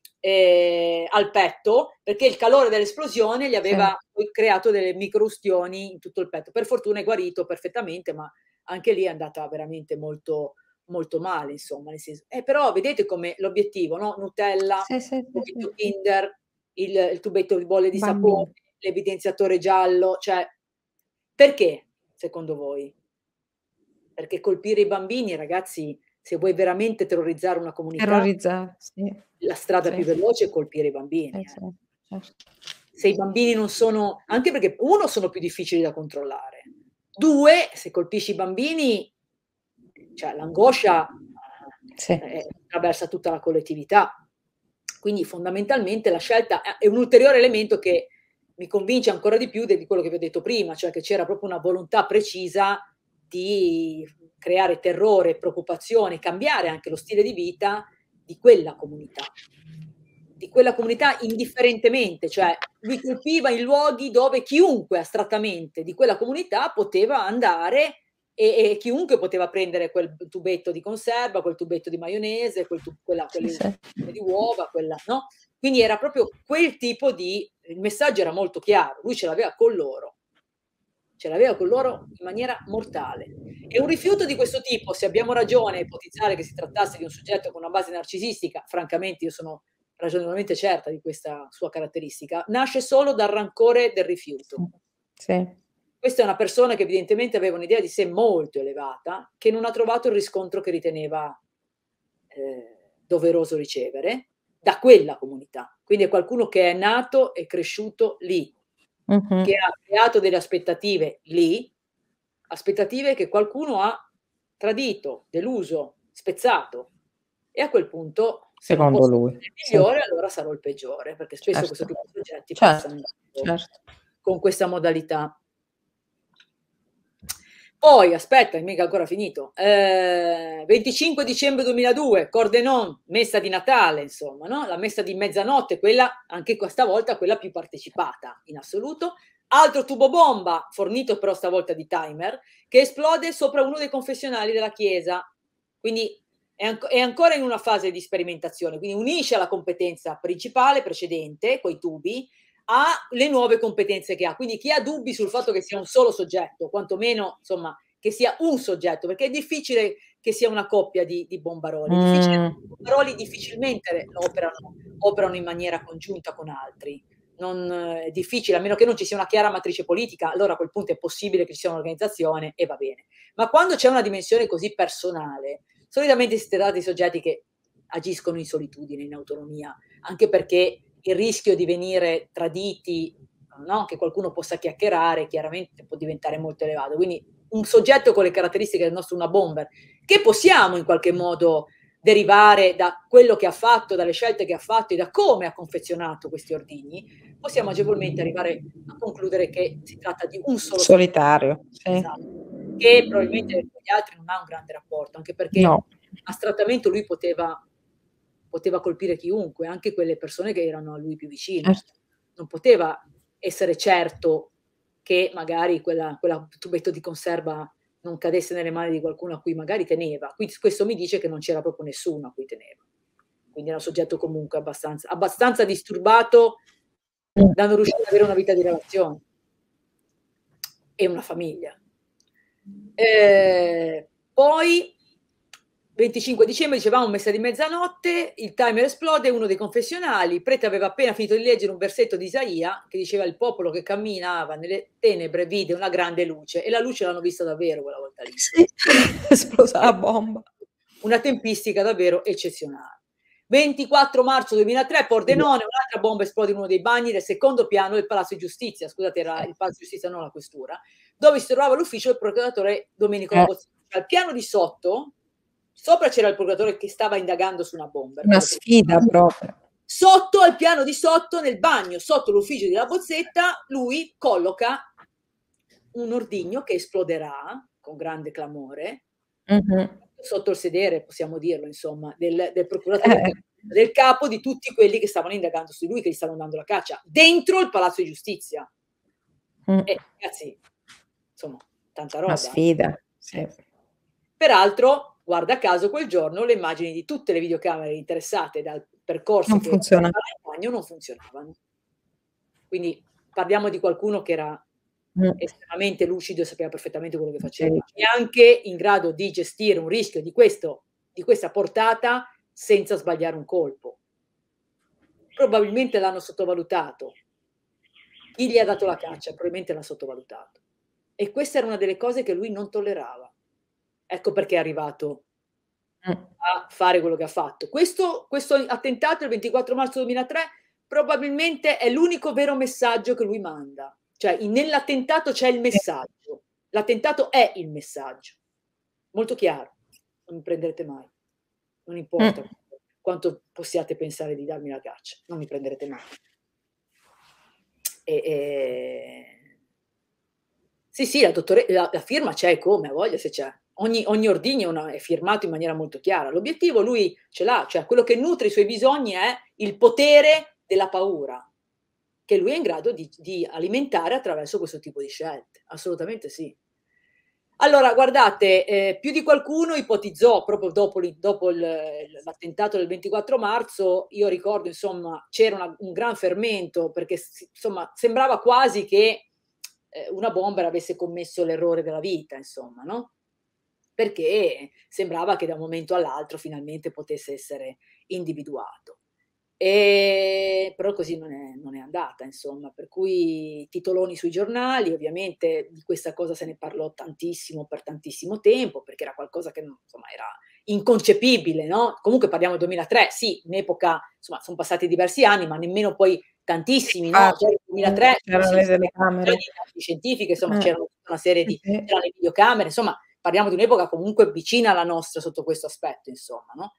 al petto, perché il calore dell'esplosione gli Sì. aveva poi creato delle microustioni in tutto il petto. Per fortuna è guarito perfettamente, ma anche lì è andata veramente molto, molto male, insomma. Però vedete come l'obiettivo, no? Nutella, Sì, sì, il sì, tubetto sì. Kinder, il tubetto di bolle di sapone, Bambini. l'evidenziatore giallo, cioè perché secondo voi? Perché colpire i bambini, ragazzi, se vuoi veramente terrorizzare una comunità, Sì, la strada sì, più veloce è colpire i bambini, sì, certo. Se i bambini non sono, anche perché 1 sono più difficili da controllare, 2 se colpisci i bambini, cioè l'angoscia, Sì. attraversa tutta la collettività. Quindi fondamentalmente la scelta è un ulteriore elemento che mi convince ancora di più di quello che vi ho detto prima, cioè che c'era proprio una volontà precisa di creare terrore, preoccupazione, cambiare anche lo stile di vita di quella comunità indifferentemente, cioè lui colpiva in luoghi dove chiunque astrattamente di quella comunità poteva andare e chiunque poteva prendere quel tubetto di conserva, quel tubetto di maionese, Sì, quelle sì. di uova, no? Quindi era proprio quel tipo di, il messaggio era molto chiaro, lui ce l'aveva con loro, ce l'aveva con loro in maniera mortale. E un rifiuto di questo tipo, se abbiamo ragione a ipotizzare che si trattasse di un soggetto con una base narcisistica, francamente io sono ragionevolmente certa di questa sua caratteristica, nasce solo dal rancore del rifiuto. Sì. Sì. Questa è una persona che evidentemente aveva un'idea di sé molto elevata, che non ha trovato il riscontro che riteneva doveroso ricevere da quella comunità. Quindi è qualcuno che è nato e cresciuto lì, Mh-mh. che ha creato delle aspettative lì, aspettative che qualcuno ha tradito, deluso, spezzato. E a quel punto, se non Secondo posso lui, essere il sì. migliore, allora sarò il peggiore, perché spesso questo Certo. tipo di soggetti Certo, passano certo. con questa modalità. Poi aspetta, mica ancora finito. 25 dicembre 2002, Cordenon, messa di Natale, insomma, no? La messa di mezzanotte, quella anche questa volta quella più partecipata in assoluto. Altro tubo bomba, fornito però stavolta di timer, che esplode sopra uno dei confessionali della chiesa. Quindi è ancora in una fase di sperimentazione, quindi unisce la competenza principale precedente, coi tubi, ha le nuove competenze che ha. Quindi chi ha dubbi sul fatto che sia un solo soggetto, quantomeno insomma che sia un soggetto, perché è difficile che sia una coppia di bombaroli, bombaroli difficilmente operano in maniera congiunta con altri. Non, è difficile, a meno che non ci sia una chiara matrice politica, allora a quel punto è possibile che ci sia un'organizzazione e va bene. Ma quando c'è una dimensione così personale, solitamente si tratta di soggetti che agiscono in solitudine, in autonomia, anche perché il rischio di venire traditi, no? Che qualcuno possa chiacchierare, chiaramente può diventare molto elevato. Quindi un soggetto con le caratteristiche del nostro Una Bomber, che possiamo in qualche modo derivare da quello che ha fatto, dalle scelte che ha fatto e da come ha confezionato questi ordigni, possiamo agevolmente arrivare a concludere che si tratta di un solo soggetto. Solitario, sì. Esatto, che probabilmente con gli altri non ha un grande rapporto, anche perché No. astrattamente lui poteva colpire chiunque, anche quelle persone che erano a lui più vicine. Certo. Non poteva essere certo che magari quella tubetto di conserva non cadesse nelle mani di qualcuno a cui magari teneva. Quindi questo mi dice che non c'era proprio nessuno a cui teneva. Quindi era un soggetto comunque abbastanza disturbato da non riuscire ad avere una vita di relazione e una famiglia. Poi 25 dicembre, dicevamo messa di mezzanotte, il timer esplode, uno dei confessionali, il prete aveva appena finito di leggere un versetto di Isaia che diceva il popolo che camminava nelle tenebre vide una grande luce, e la luce l'hanno vista davvero quella volta lì. Sì, esplosa la bomba. Una tempistica davvero eccezionale. 24 marzo 2003, Pordenone, un'altra bomba esplode in uno dei bagni del secondo piano del Palazzo di Giustizia, scusate, era il Palazzo di Giustizia, non la questura, dove si trovava l'ufficio del procuratore Domenico Labozzetta. Al piano di sotto, sopra c'era il procuratore che stava indagando su una bomba. Una sfida proprio. Sotto, al piano di sotto, nel bagno, sotto l'ufficio di Labozzetta, lui colloca un ordigno che esploderà con grande clamore Mh-mh. sotto il sedere, possiamo dirlo, insomma, del procuratore del capo di tutti quelli che stavano indagando su lui, che gli stavano dando la caccia, dentro il Palazzo di Giustizia. Ragazzi, insomma, tanta roba. Una sfida, sì. Peraltro, guarda caso, quel giorno le immagini di tutte le videocamere interessate dal percorso Non che funziona. al bagno non funzionavano. Quindi parliamo di qualcuno che era estremamente lucido e sapeva perfettamente quello che faceva, e anche in grado di gestire un rischio di questa portata senza sbagliare un colpo. Probabilmente l'hanno sottovalutato. Chi gli ha dato la caccia probabilmente l'ha sottovalutato. E questa era una delle cose che lui non tollerava. Ecco perché è arrivato a fare quello che ha fatto. Questo attentato il 24 marzo 2003 probabilmente è l'unico vero messaggio che lui manda. Cioè, nell'attentato c'è il messaggio. L'attentato è il messaggio. Molto chiaro. Non mi prenderete mai. Non importa quanto possiate pensare di darmi la caccia. Non mi prenderete mai. Sì, la firma c'è, come, a voglia se c'è. Ogni ordigno è firmato in maniera molto chiara. L'obiettivo lui ce l'ha, cioè quello che nutre i suoi bisogni è il potere della paura, che lui è in grado di alimentare attraverso questo tipo di scelte. Assolutamente sì. Allora, guardate, più di qualcuno ipotizzò, proprio dopo l'attentato del 24 marzo, io ricordo, insomma, c'era un gran fermento, perché insomma, sembrava quasi che una bomber avesse commesso l'errore della vita, insomma, no? Perché sembrava che da un momento all'altro finalmente potesse essere individuato. Però così non è andata, insomma, per cui titoloni sui giornali, ovviamente di questa cosa se ne parlò tantissimo per tantissimo tempo, perché era qualcosa che insomma era inconcepibile, no? Comunque parliamo del 2003, sì, in epoca, insomma, sono passati diversi anni, ma nemmeno poi tantissimi, no? Già nel 2003 c'erano le telecamere, scientifiche, insomma, c'erano tutta una serie di c'erano le videocamere, insomma, parliamo di un'epoca comunque vicina alla nostra sotto questo aspetto, insomma, no?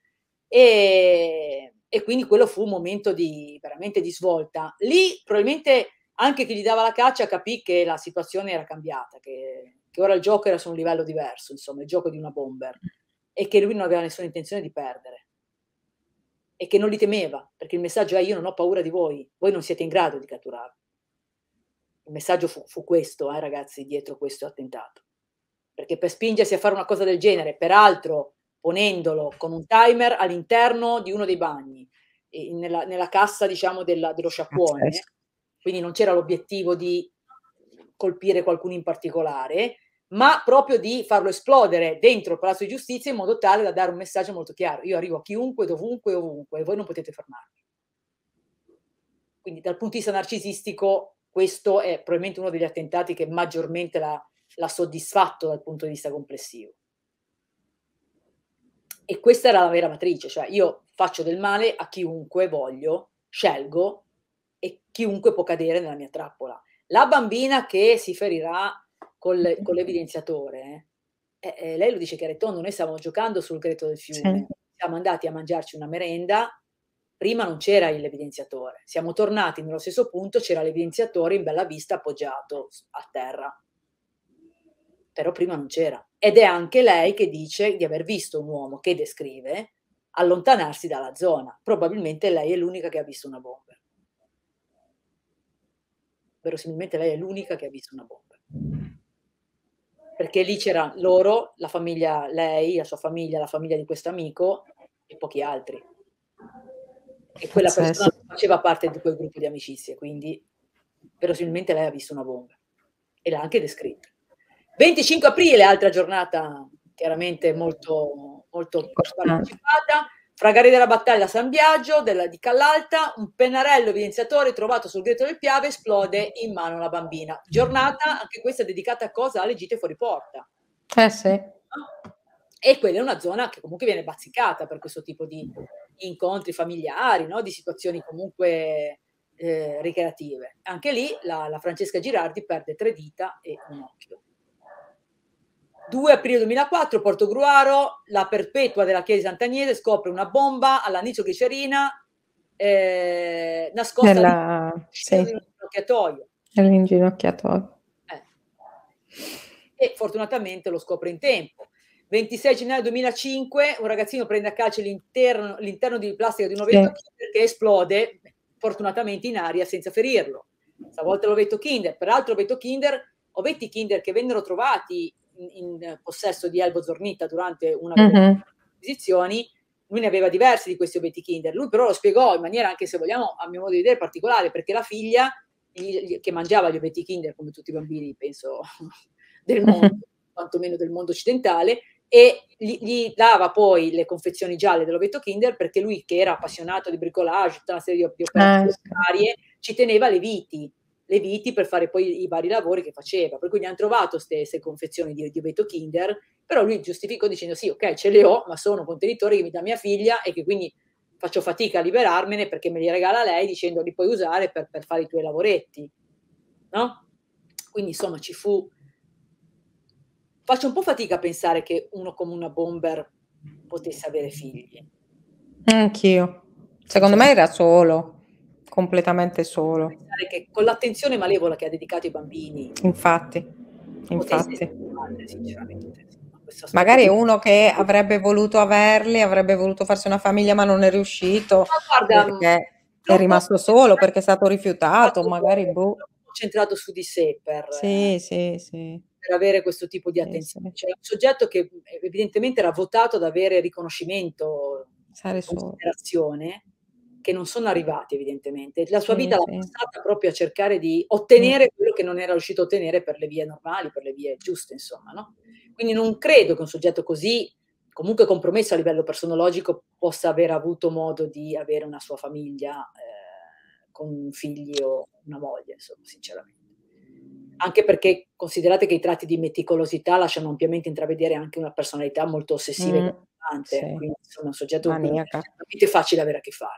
E quindi quello fu un momento veramente di svolta. Lì probabilmente anche chi gli dava la caccia capì che la situazione era cambiata, che ora il gioco era su un livello diverso, insomma, il gioco di una bomber, e che lui non aveva nessuna intenzione di perdere. E che non li temeva, perché il messaggio è: io non ho paura di voi non siete in grado di catturarmi. Il messaggio fu questo, ragazzi, dietro questo attentato. Perché per spingersi a fare una cosa del genere, peraltro ponendolo con un timer all'interno di uno dei bagni, nella cassa, diciamo, dello sciacquone, quindi non c'era l'obiettivo di colpire qualcuno in particolare, ma proprio di farlo esplodere dentro il Palazzo di Giustizia in modo tale da dare un messaggio molto chiaro: io arrivo a chiunque, dovunque, ovunque, e voi non potete fermarmi. Quindi dal punto di vista narcisistico questo è probabilmente uno degli attentati che maggiormente l'ha soddisfatto dal punto di vista complessivo. E questa era la vera matrice, cioè io faccio del male a chiunque voglio, scelgo, e chiunque può cadere nella mia trappola. La bambina che si ferirà con l'evidenziatore, lei lo dice chiaro e tondo: noi stavamo giocando sul greto del fiume, siamo andati a mangiarci una merenda, prima non c'era l'evidenziatore, siamo tornati nello stesso punto, c'era l'evidenziatore in bella vista appoggiato a terra. Però prima non c'era. Ed è anche lei che dice di aver visto un uomo, che descrive, allontanarsi dalla zona. Probabilmente lei è l'unica che ha visto una bomber. Verosimilmente lei è l'unica che ha visto una bomber. Perché lì c'era loro, la famiglia, lei, la sua famiglia, la famiglia di questo amico e pochi altri. E quella persona non faceva parte di quel gruppo di amicizie, quindi verosimilmente lei ha visto una bomber. E l'ha anche descritta. 25 aprile, altra giornata chiaramente molto, molto partecipata. Fragari della battaglia a San Biagio di Callalta, un pennarello evidenziatore trovato sul greto del Piave esplode in mano alla bambina. Giornata anche questa dedicata a cosa? Alle gite fuori porta. Sì. E quella è una zona che comunque viene bazzicata per questo tipo di incontri familiari, no? Di situazioni comunque ricreative. Anche lì la Francesca Girardi perde 3 dita e un occhio. 2 aprile 2004, Portogruaro, la perpetua della chiesa di Sant'Agnese scopre una bomba alla nitroglicerina nascosta nell'inginocchiatoio. Nell'inginocchiatoio. E fortunatamente lo scopre in tempo. 26 gennaio 2005, un ragazzino prende a calci l'interno di plastica di un Sì. ovetto Kinder che esplode, fortunatamente in aria, senza ferirlo. Stavolta l'ovetto Kinder. Peraltro ovetti Kinder che vennero trovati in possesso di Elbo Zornita durante una delle acquisizioni, lui ne aveva diversi di questi ovetti Kinder. Lui però lo spiegò in maniera, anche se vogliamo, a mio modo di vedere, particolare, perché la figlia, che mangiava gli ovetti Kinder, come tutti i bambini, penso, del mondo, quantomeno del mondo occidentale, e gli dava poi le confezioni gialle dell'ovetto Kinder perché lui, che era appassionato di bricolage, tutta una serie di operazioni varie, ci teneva le viti per fare poi i vari lavori che faceva. Per cui gli hanno trovato queste confezioni di ovetto Kinder, però lui giustificò dicendo sì, ok, ce le ho, ma sono contenitori che mi dà mia figlia e che quindi faccio fatica a liberarmene perché me li regala lei dicendo li puoi usare per fare i tuoi lavoretti, no? Quindi insomma ci fu... Faccio un po' fatica a pensare che uno come una bomber potesse avere figli. Anch'io. Secondo me era solo, completamente solo. Pensare che con l'attenzione malevola che ha dedicato ai bambini Infatti, potesse infatti. essere madre, sinceramente. Magari uno che avrebbe voluto averli, avrebbe voluto farsi una famiglia ma non è riuscito Ma guarda, perché è rimasto solo, perché è stato rifiutato, magari boh. troppo concentrato su di sé Sì, sì, sì. per avere questo tipo di Sì, attenzione. sì. Cioè un soggetto che evidentemente era votato ad avere riconoscimento Stare e solo. considerazione, che non sono arrivati evidentemente. La sua Sì, vita l'ha sì. passata proprio a cercare di ottenere quello che non era riuscito a ottenere per le vie normali, per le vie giuste, insomma, no? Quindi non credo che un soggetto così, comunque compromesso a livello personologico, possa aver avuto modo di avere una sua famiglia con figli o una moglie, insomma, sinceramente. Anche perché considerate che i tratti di meticolosità lasciano ampiamente intravedere anche una personalità molto ossessiva e dominante, Sì. quindi insomma un soggetto con cui non è Maniaca. certamente facile avere a che fare.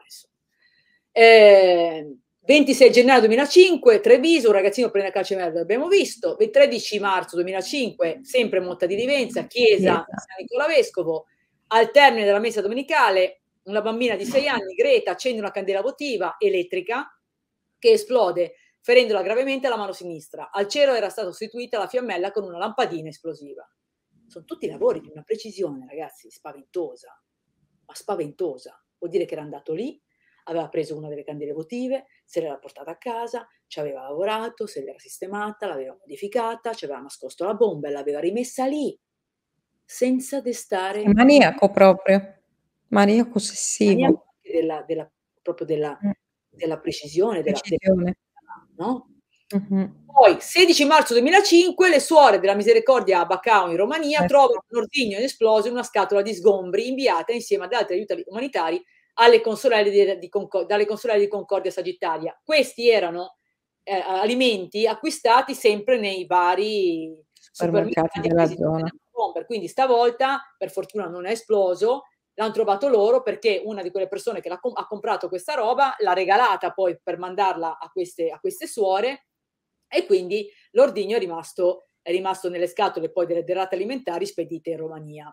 26 gennaio 2005, Treviso, un ragazzino prende a calcio in merda, l'abbiamo visto. 13 marzo 2005, sempre Motta di Livenza, chiesa San Nicola Vescovo. Al termine della messa domenicale, una bambina di 6 anni, Greta, accende una candela votiva elettrica che esplode ferendola gravemente alla mano sinistra. Al cielo era stata sostituita la fiammella con una lampadina esplosiva. Sono tutti lavori di una precisione, ragazzi, spaventosa, ma spaventosa. Vuol dire che era andato lì, aveva preso una delle candele votive, se l'era portata a casa, ci aveva lavorato, se l'era sistemata, l'aveva modificata, ci aveva nascosto la bomba e l'aveva rimessa lì, senza destare... È maniaco proprio, maniaco ossessivo. Proprio della precisione, Precisione. no? Poi 16 marzo 2005 le suore della Misericordia a Bacău in Romania trovano un ordigno esploso in una scatola di sgombri inviata insieme ad altri aiuti umanitari dalle consolelle di Concordia Sagittaria. Questi erano alimenti acquistati sempre nei vari Supermercati della zona. quindi stavolta per fortuna non è esploso, l'hanno trovato loro perché una di quelle persone che ha comprato questa roba l'ha regalata poi per mandarla a queste suore e quindi l'ordigno è rimasto nelle scatole poi delle derrate alimentari spedite in Romania.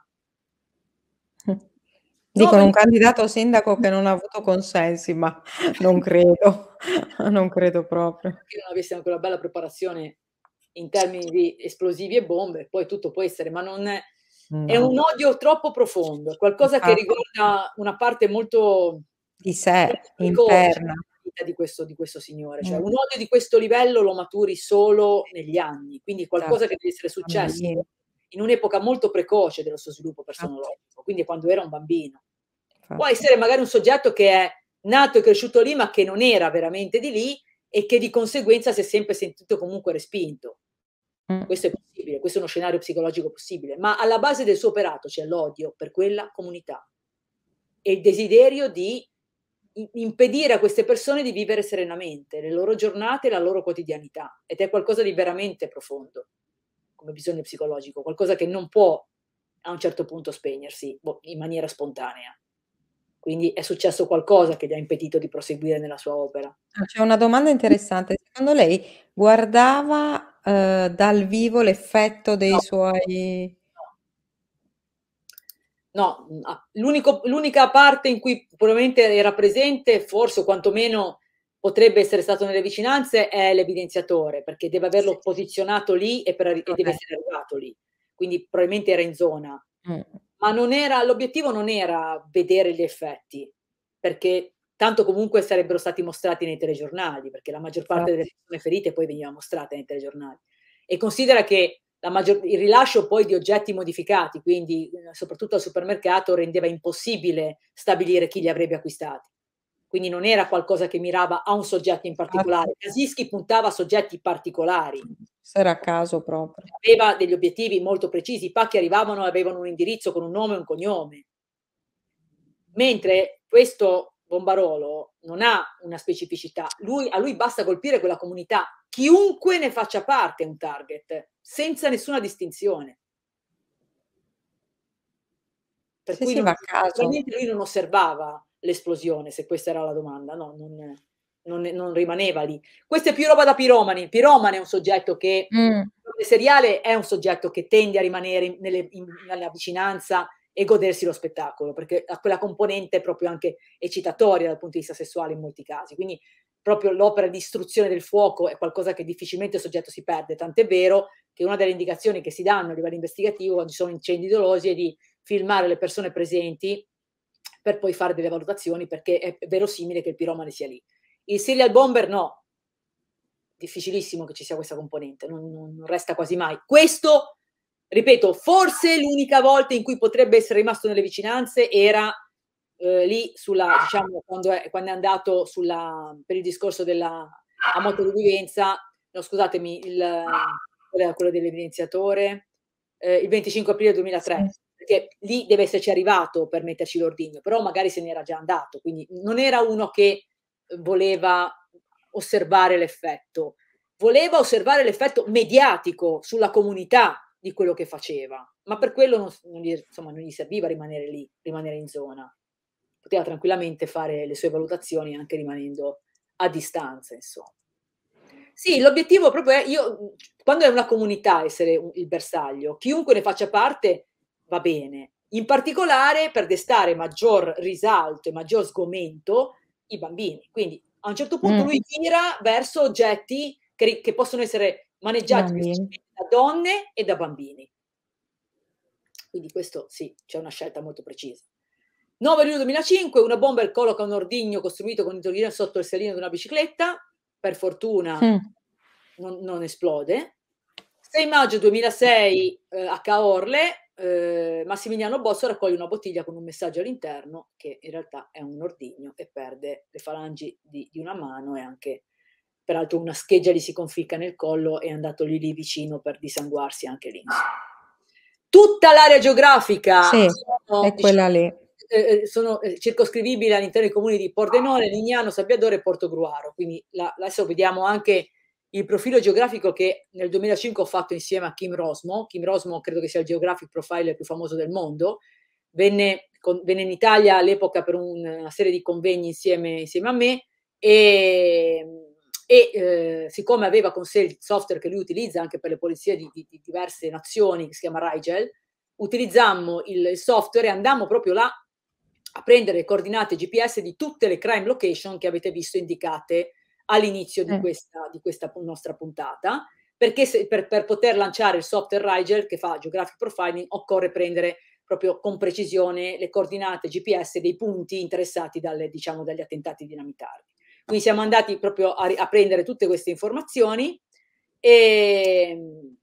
Dicono un candidato sindaco che non ha avuto consensi, ma non credo, non credo proprio. Che non avesse anche una bella preparazione in termini di esplosivi e bombe, poi tutto può essere, ma non è... È un odio troppo profondo, qualcosa che riguarda una parte molto di sé, interna. di questo signore, cioè un odio di questo livello lo maturi solo negli anni, quindi qualcosa che deve essere successo in un'epoca molto precoce dello suo sviluppo personologico, quindi quando era un bambino. Può essere magari un soggetto che è nato e cresciuto lì, ma che non era veramente di lì e che di conseguenza si è sempre sentito comunque respinto. Questo è possibile, questo è uno scenario psicologico possibile, ma alla base del suo operato c'è l'odio per quella comunità e il desiderio di impedire a queste persone di vivere serenamente le loro giornate e la loro quotidianità, ed è qualcosa di veramente profondo come bisogno psicologico, qualcosa che non può a un certo punto spegnersi in maniera spontanea. Quindi è successo qualcosa che gli ha impedito di proseguire nella sua opera. C'è una domanda interessante. Secondo lei guardava, dal vivo l'effetto dei suoi... No, l'unica parte in cui probabilmente era presente, forse o quantomeno potrebbe essere stato nelle vicinanze, è l'evidenziatore, perché deve averlo posizionato lì e deve essere arrivato lì. Quindi probabilmente era in zona. Ma l'obiettivo non era vedere gli effetti, perché tanto comunque sarebbero stati mostrati nei telegiornali, perché la maggior parte delle persone ferite poi veniva mostrata nei telegiornali. E considera che il rilascio poi di oggetti modificati, quindi soprattutto al supermercato, rendeva impossibile stabilire chi li avrebbe acquistati. Quindi non era qualcosa che mirava a un soggetto in particolare. Kaczynski puntava a soggetti particolari. Se era a caso proprio. Aveva degli obiettivi molto precisi, i pacchi arrivavano e avevano un indirizzo con un nome e un cognome. Mentre questo Bombarolo non ha una specificità, a lui basta colpire quella comunità, chiunque ne faccia parte è un target, senza nessuna distinzione. Per cui va a caso. lui non osservava l'esplosione, se questa era la domanda, no, non rimaneva lì. Questa è più roba da piromani. Il piromane è un soggetto che, il seriale è un soggetto che tende a rimanere nella vicinanza e godersi lo spettacolo, perché ha quella componente proprio anche eccitatoria dal punto di vista sessuale in molti casi. Quindi proprio l'opera di istruzione del fuoco è qualcosa che difficilmente il soggetto si perde, tant'è vero che una delle indicazioni che si danno a livello investigativo quando ci sono incendi dolosi è di filmare le persone presenti per poi fare delle valutazioni, perché è verosimile che il piromane sia lì. Il serial bomber no, difficilissimo che ci sia questa componente, non resta quasi mai. Questo, ripeto, forse l'unica volta in cui potrebbe essere rimasto nelle vicinanze era lì diciamo, quando è andato per il discorso della motovivenza, no scusatemi, quello dell'evidenziatore, il 25 aprile 2003. Sì. Perché lì deve esserci arrivato per metterci l'ordigno, però magari se n'era già andato, quindi non era uno che voleva osservare l'effetto, voleva osservare l'effetto mediatico sulla comunità di quello che faceva, ma per quello non gli serviva rimanere lì, rimanere in zona. Poteva tranquillamente fare le sue valutazioni anche rimanendo a distanza, insomma. Sì, l'obiettivo proprio è, quando è una comunità essere il bersaglio, chiunque ne faccia parte va bene, in particolare per destare maggior risalto e maggior sgomento i bambini. Quindi a un certo punto lui tira verso oggetti che possono essere maneggiati da donne e da bambini. Quindi questo sì, c'è una scelta molto precisa. 9 luglio 2005, una bomber colloca un ordigno costruito con nitrogeno sotto il sedile di una bicicletta, per fortuna non esplode. 6 maggio 2006 a Caorle, Massimiliano Bosso raccoglie una bottiglia con un messaggio all'interno che in realtà è un ordigno e perde le falangi di una mano e anche peraltro una scheggia gli si conficca nel collo, è andato lì vicino per dissanguarsi anche lì. Tutta l'area geografica è quella lì. sono circoscrivibili all'interno dei comuni di Pordenone, Lignano, Sabbiadoro e Portogruaro. Quindi adesso vediamo anche il profilo geografico che nel 2005 ho fatto insieme a Kim Rosmo. Kim Rosmo credo che sia il geographic profiler più famoso del mondo. Venne in Italia all'epoca per una serie di convegni insieme a me e siccome aveva con sé il software che lui utilizza anche per le polizie di diverse nazioni, che si chiama Rigel, utilizzammo il software e andammo proprio là a prendere le coordinate GPS di tutte le crime location che avete visto indicate all'inizio di questa nostra puntata, perché per poter lanciare il software Rigel che fa geographic profiling occorre prendere proprio con precisione le coordinate GPS dei punti interessati dagli attentati dinamitari. Quindi siamo andati proprio a prendere tutte queste informazioni e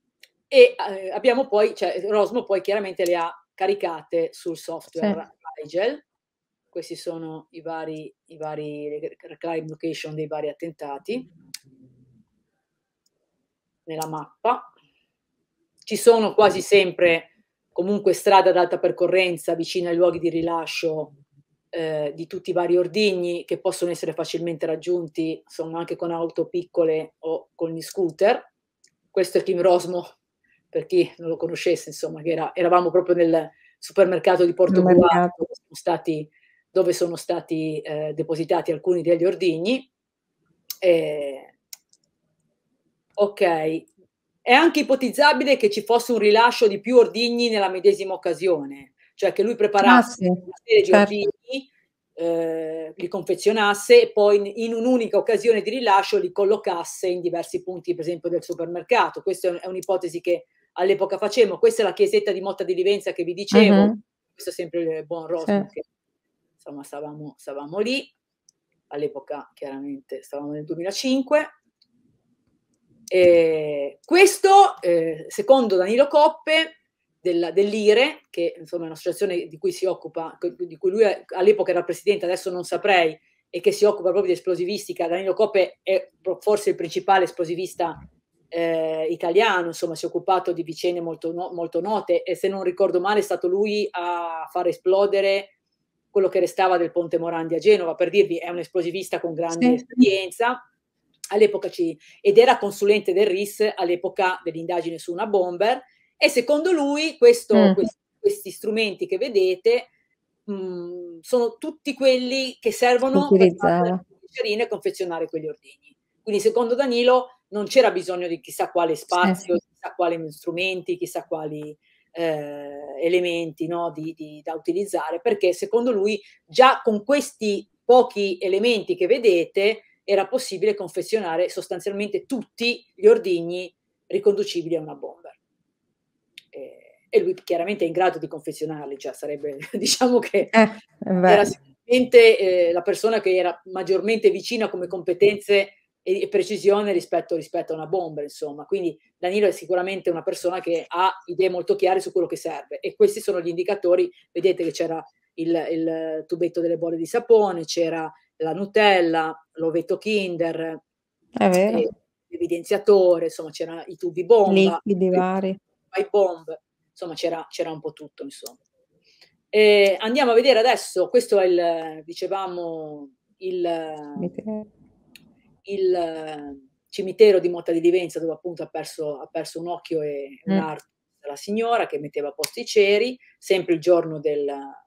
abbiamo poi, Rosmo poi chiaramente le ha caricate sul software Rigel. Questi sono i vari crime location dei vari attentati nella mappa. Ci sono quasi sempre comunque strade ad alta percorrenza vicino ai luoghi di rilascio di tutti i vari ordigni che possono essere facilmente raggiunti, insomma, anche con auto piccole o con gli scooter. Questo è Kim Rosmo, per chi non lo conoscesse, insomma, che eravamo proprio nel supermercato di Portogruaro, dove sono stati depositati alcuni degli ordigni. Ok. È anche ipotizzabile che ci fosse un rilascio di più ordigni nella medesima occasione, cioè che lui preparasse una serie di ordigni, li confezionasse e poi in un'unica occasione di rilascio li collocasse in diversi punti, per esempio del supermercato. Questa è un'ipotesi che all'epoca facemmo. Questa è la chiesetta di Motta di Livenza che vi dicevo, questo è sempre il buon Rosmo, che insomma stavamo lì, all'epoca chiaramente stavamo nel 2005. Questo, secondo Danilo Coppe, dell'IRE, che insomma è un'associazione di cui si occupa, di cui lui all'epoca era il presidente, adesso non saprei, e che si occupa proprio di esplosivistica. Danilo Coppe è forse il principale esplosivista italiano, insomma si è occupato di vicende molto note, e se non ricordo male è stato lui a far esplodere quello che restava del Ponte Morandi a Genova, per dirvi, è un esplosivista con grande esperienza. All'epoca ed era consulente del RIS all'epoca dell'indagine su una bomber, e secondo lui questi strumenti che vedete sono tutti quelli che servono per fare le glicerine e confezionare quegli ordigni. Quindi secondo Danilo non c'era bisogno di chissà quale spazio, chissà quali strumenti, chissà quali elementi, no, da utilizzare, perché secondo lui già con questi pochi elementi che vedete era possibile confezionare sostanzialmente tutti gli ordigni riconducibili a una bomber. E lui chiaramente è in grado di confezionarli, cioè sarebbe, diciamo che era sicuramente la persona che era maggiormente vicina come competenze e precisione rispetto a una bomber, insomma. Quindi Danilo è sicuramente una persona che ha idee molto chiare su quello che serve, e questi sono gli indicatori. Vedete che c'era il tubetto delle bolle di sapone, c'era la Nutella, l'ovetto Kinder, l'evidenziatore, insomma c'erano i tubi bomba, liquidi vari, i bomb, insomma c'era un po' tutto, insomma. Andiamo a vedere adesso, questo è dicevamo il cimitero di Motta di Livenza, dove appunto ha perso un occhio e un arto la signora, che metteva a posto i ceri, sempre il giorno dei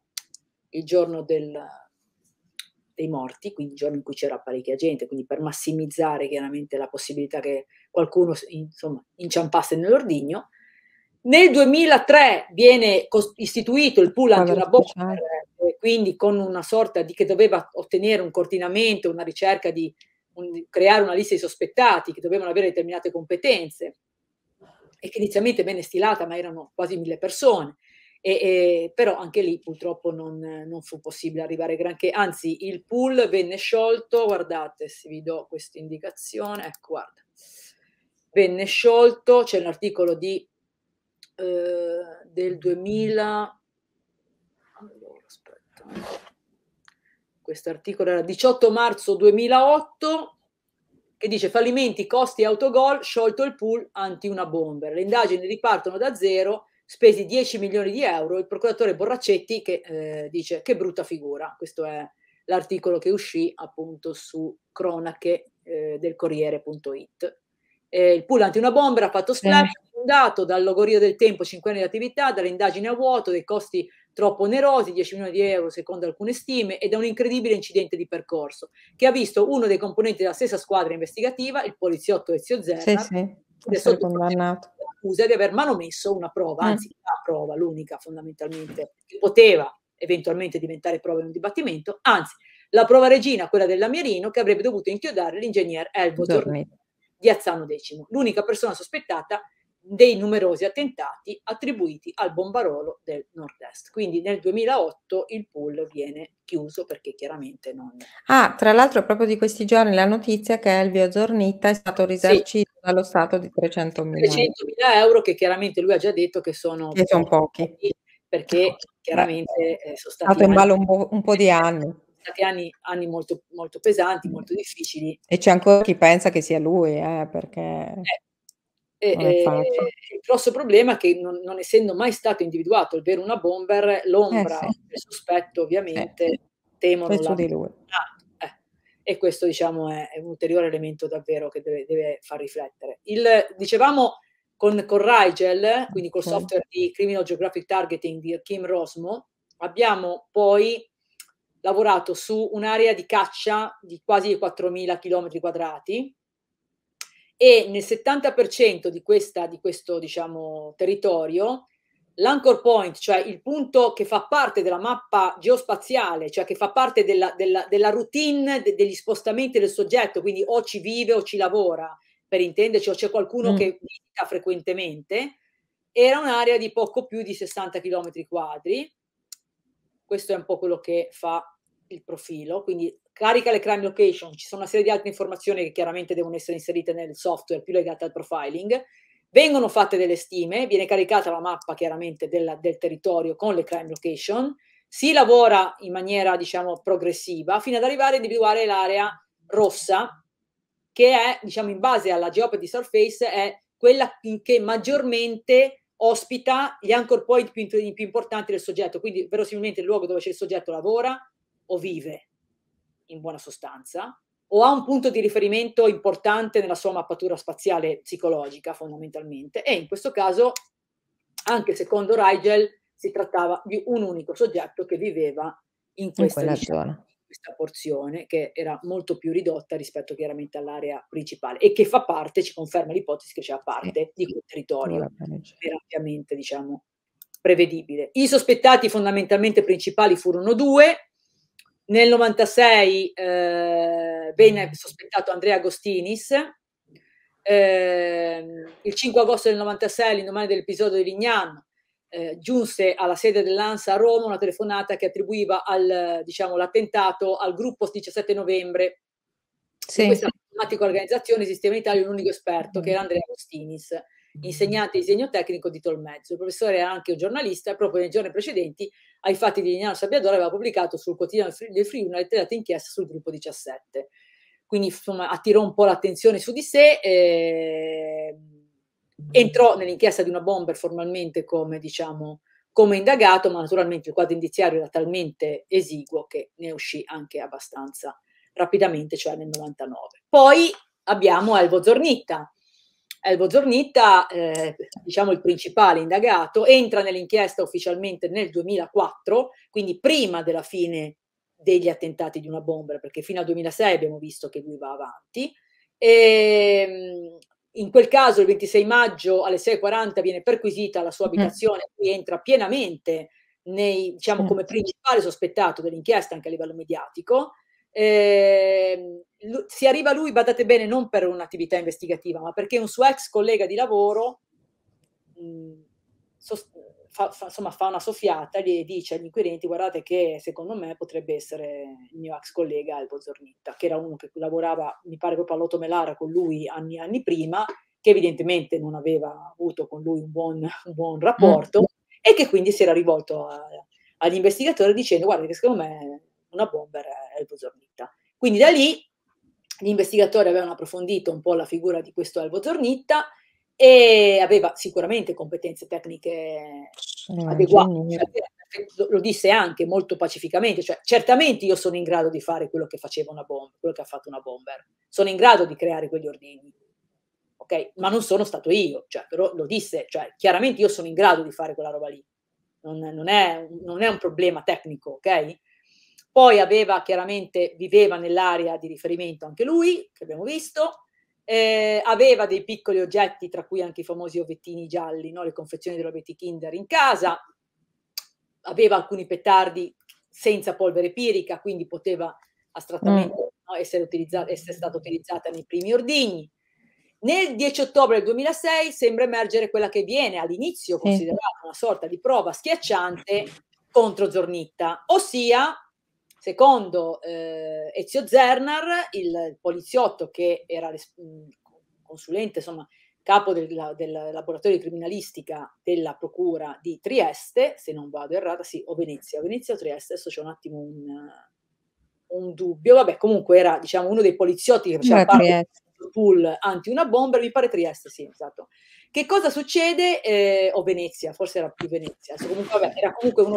morti, quindi il giorno in cui c'era parecchia gente, quindi per massimizzare chiaramente la possibilità che qualcuno insomma inciampasse nell'ordigno. Nel 2003 viene istituito il pool anti una bomber, quindi con una sorta di, che doveva ottenere un coordinamento, una ricerca di creare una lista di sospettati che dovevano avere determinate competenze, e che inizialmente venne stilata, ma erano quasi 1000 persone. Però anche lì purtroppo non fu possibile arrivare granché, anzi il pool venne sciolto, guardate se vi do questa indicazione, ecco guarda, venne sciolto, c'è un articolo del 2000, allora aspetta, questo articolo era 18 marzo 2008, che dice: fallimenti, costi e autogol, sciolto il pool anti una bomber, le indagini ripartono da zero, spesi 10 milioni di euro, il procuratore Borraccetti che dice che brutta figura. Questo è l'articolo che uscì appunto su cronache del Corriere.it. Il pool anti una bomber ha fatto splash, fondato dal logorio del tempo, 5 anni di attività, dalle indagini a vuoto, dei costi troppo onerosi, 10 milioni di euro secondo alcune stime, ed è un incredibile incidente di percorso che ha visto uno dei componenti della stessa squadra investigativa, il poliziotto Ezio Zerna, essere condannato, l'accusa di aver manomesso una prova, anzi la prova, l'unica fondamentalmente, che poteva eventualmente diventare prova in un dibattimento, anzi la prova regina, quella del Lamierino, che avrebbe dovuto inchiodare l'ingegner Elvo Zornita di Azzano X, l'unica persona sospettata dei numerosi attentati attribuiti al bombarolo del Nord-Est. Quindi nel 2008 il pool viene chiuso perché chiaramente non... tra l'altro è proprio di questi giorni la notizia che Elvio Zornita è stato risarcito dallo Stato di 300.000 euro, che chiaramente lui ha già detto che sono pochi, perché chiaramente sono stati in ballo un po' di anni. Anni molto, molto pesanti, molto difficili. E c'è ancora chi pensa che sia lui, perché il grosso problema è che non essendo mai stato individuato il vero una bomber, l'ombra del sospetto ovviamente temono su di lui. E questo diciamo è un ulteriore elemento davvero che deve far riflettere. Dicevamo con Rigel, quindi col software di Criminal Geographic Targeting di Kim Rosmo, abbiamo poi lavorato su un'area di caccia di quasi 4.000 km², e nel 70% di questo diciamo territorio l'anchor point, cioè il punto che fa parte della mappa geospaziale, cioè che fa parte della routine degli spostamenti del soggetto, quindi o ci vive o ci lavora, per intenderci, o c'è qualcuno che visita frequentemente, era un'area di poco più di 60 km quadri. Questo è un po' quello che fa il profilo, quindi carica le crime location, ci sono una serie di altre informazioni che chiaramente devono essere inserite nel software più legate al profiling, vengono fatte delle stime, viene caricata la mappa chiaramente del territorio con le crime location, si lavora in maniera diciamo progressiva fino ad arrivare a individuare l'area rossa, che è diciamo in base alla Jeopardy surface è quella che maggiormente ospita gli anchor point più importanti del soggetto, quindi verosimilmente il luogo dove c'è il soggetto lavora o vive, in buona sostanza, o ha un punto di riferimento importante nella sua mappatura spaziale psicologica, fondamentalmente, e in questo caso, anche secondo Rigel, si trattava di un unico soggetto che viveva in questa, zona. Questa porzione, che era molto più ridotta rispetto chiaramente all'area principale e che fa parte, ci conferma l'ipotesi che c'è parte di quel territorio, era ampiamente, diciamo, prevedibile. I sospettati fondamentalmente principali furono due. Nel 96 venne sospettato Andrea Agostinis. Il 5 agosto del 96, all'indomani dell'episodio di Lignano, giunse alla sede dell'ANSA a Roma una telefonata che attribuiva diciamo, l'attentato al gruppo 17 novembre. Di questa automatica organizzazione esisteva in Italia un unico esperto, che era Andrea Agostinis, insegnante di disegno tecnico di Tolmezzo. Il professore era anche un giornalista e proprio nei giorni precedenti ai fatti di Lignano Sabbiadoro aveva pubblicato sul quotidiano del Friuli una dettagliata inchiesta sul gruppo 17. Quindi insomma attirò un po' l'attenzione su di sé, entrò nell'inchiesta di una bomber formalmente come, diciamo, come indagato, ma naturalmente il quadro indiziario era talmente esiguo che ne uscì anche abbastanza rapidamente, cioè nel 99. Poi abbiamo Elvo Zornitta. Elvo Zornitta, diciamo il principale indagato, entra nell'inchiesta ufficialmente nel 2004, quindi prima della fine degli attentati di una bomber, perché fino al 2006 abbiamo visto che lui va avanti. In quel caso il 26 maggio alle 6:40 viene perquisita la sua abitazione, qui entra pienamente diciamo, come principale sospettato dell'inchiesta anche a livello mediatico. Si arriva a lui, badate bene, non per un'attività investigativa, ma perché un suo ex collega di lavoro insomma, fa una soffiata e dice agli inquirenti: guardate che secondo me potrebbe essere il mio ex collega Elvo Zornitta, che era uno che lavorava, mi pare proprio all'Otto Melara con lui anni prima, che evidentemente non aveva avuto con lui un buon rapporto e che quindi si era rivolto agli investigatori dicendo: guarda che secondo me una bomber è Elvo Zornitta. Quindi da lì gli investigatori avevano approfondito un po' la figura di questo Elvo Zornitta e aveva sicuramente competenze tecniche adeguate, cioè, lo disse anche molto pacificamente, cioè certamente io sono in grado di fare quello che faceva una bomber, quello che ha fatto una bomber, sono in grado di creare quegli ordini, ok? Ma non sono stato io, cioè, però lo disse, cioè chiaramente io sono in grado di fare quella roba lì, non è un problema tecnico, ok? Poi viveva nell'area di riferimento anche lui, che abbiamo visto, aveva dei piccoli oggetti, tra cui anche i famosi ovettini gialli, no? Le confezioni degli ovetti Kinder in casa, aveva alcuni petardi senza polvere pirica, quindi poteva astrattamente essere stata utilizzata nei primi ordigni. Nel 10 ottobre del 2006 sembra emergere quella che viene all'inizio considerata una sorta di prova schiacciante contro Zornitta, ossia, secondo Ezio Zernar, il poliziotto che era consulente, insomma, capo del laboratorio di criminalistica della procura di Trieste, se non vado errata, sì, o Venezia o Trieste, adesso c'è un attimo un dubbio, vabbè, comunque era, diciamo, uno dei poliziotti che faceva parte del pool anti una bomber, mi pare Trieste, sì, esatto. Che cosa succede? O Venezia, forse era più Venezia, comunque, vabbè, era comunque uno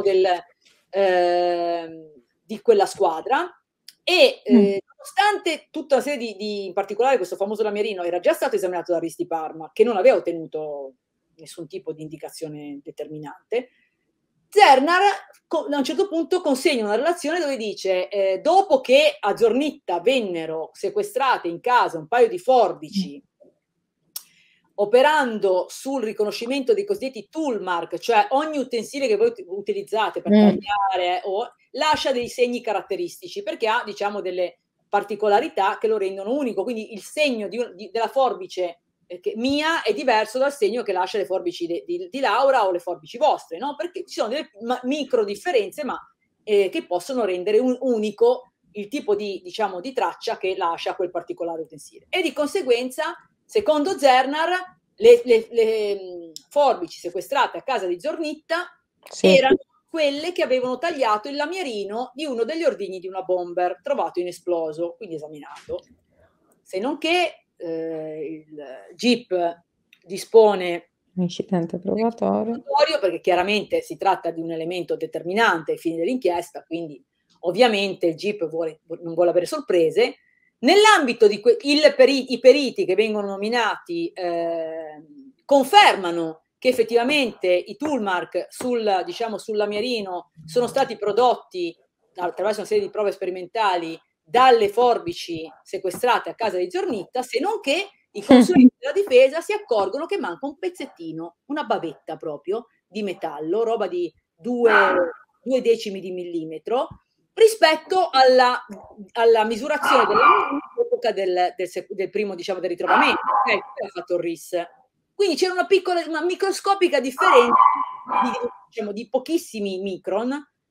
di quella squadra e nonostante tutta una serie in particolare questo famoso Lamierino era già stato esaminato da Risti Parma, che non aveva ottenuto nessun tipo di indicazione determinante, Zernar a un certo punto consegna una relazione dove dice dopo che a Zornitta vennero sequestrate in casa un paio di forbici operando sul riconoscimento dei cosiddetti tool mark, cioè ogni utensile che voi utilizzate per tagliare lascia dei segni caratteristici perché ha, diciamo, delle particolarità che lo rendono unico, quindi il segno della forbice mia è diverso dal segno che lascia le forbici di Laura o le forbici vostre, no? Perché ci sono delle micro differenze, ma che possono rendere unico il tipo di, diciamo, di traccia che lascia quel particolare utensile. E di conseguenza, secondo Zernar, le forbici sequestrate a casa di Zornitta erano quelle che avevano tagliato il lamierino di uno degli ordigni di una bomber trovato inesploso, quindi esaminato. Se non che il GIP dispone incidente probatorio, perché chiaramente si tratta di un elemento determinante ai fini dell'inchiesta, quindi ovviamente il GIP non vuole avere sorprese. Nell'ambito di i periti che vengono nominati confermano che effettivamente i toolmark diciamo, sul lamierino sono stati prodotti attraverso una serie di prove sperimentali dalle forbici sequestrate a casa di Zornitta, se non che i consulenti della difesa si accorgono che manca un pezzettino, una bavetta proprio di metallo, roba di 2 decimi di millimetro, rispetto alla misurazione dell'epoca del primo, diciamo, del ritrovamento, che ha fatto il RIS. Quindi c'era una microscopica differenza diciamo, di pochissimi micron,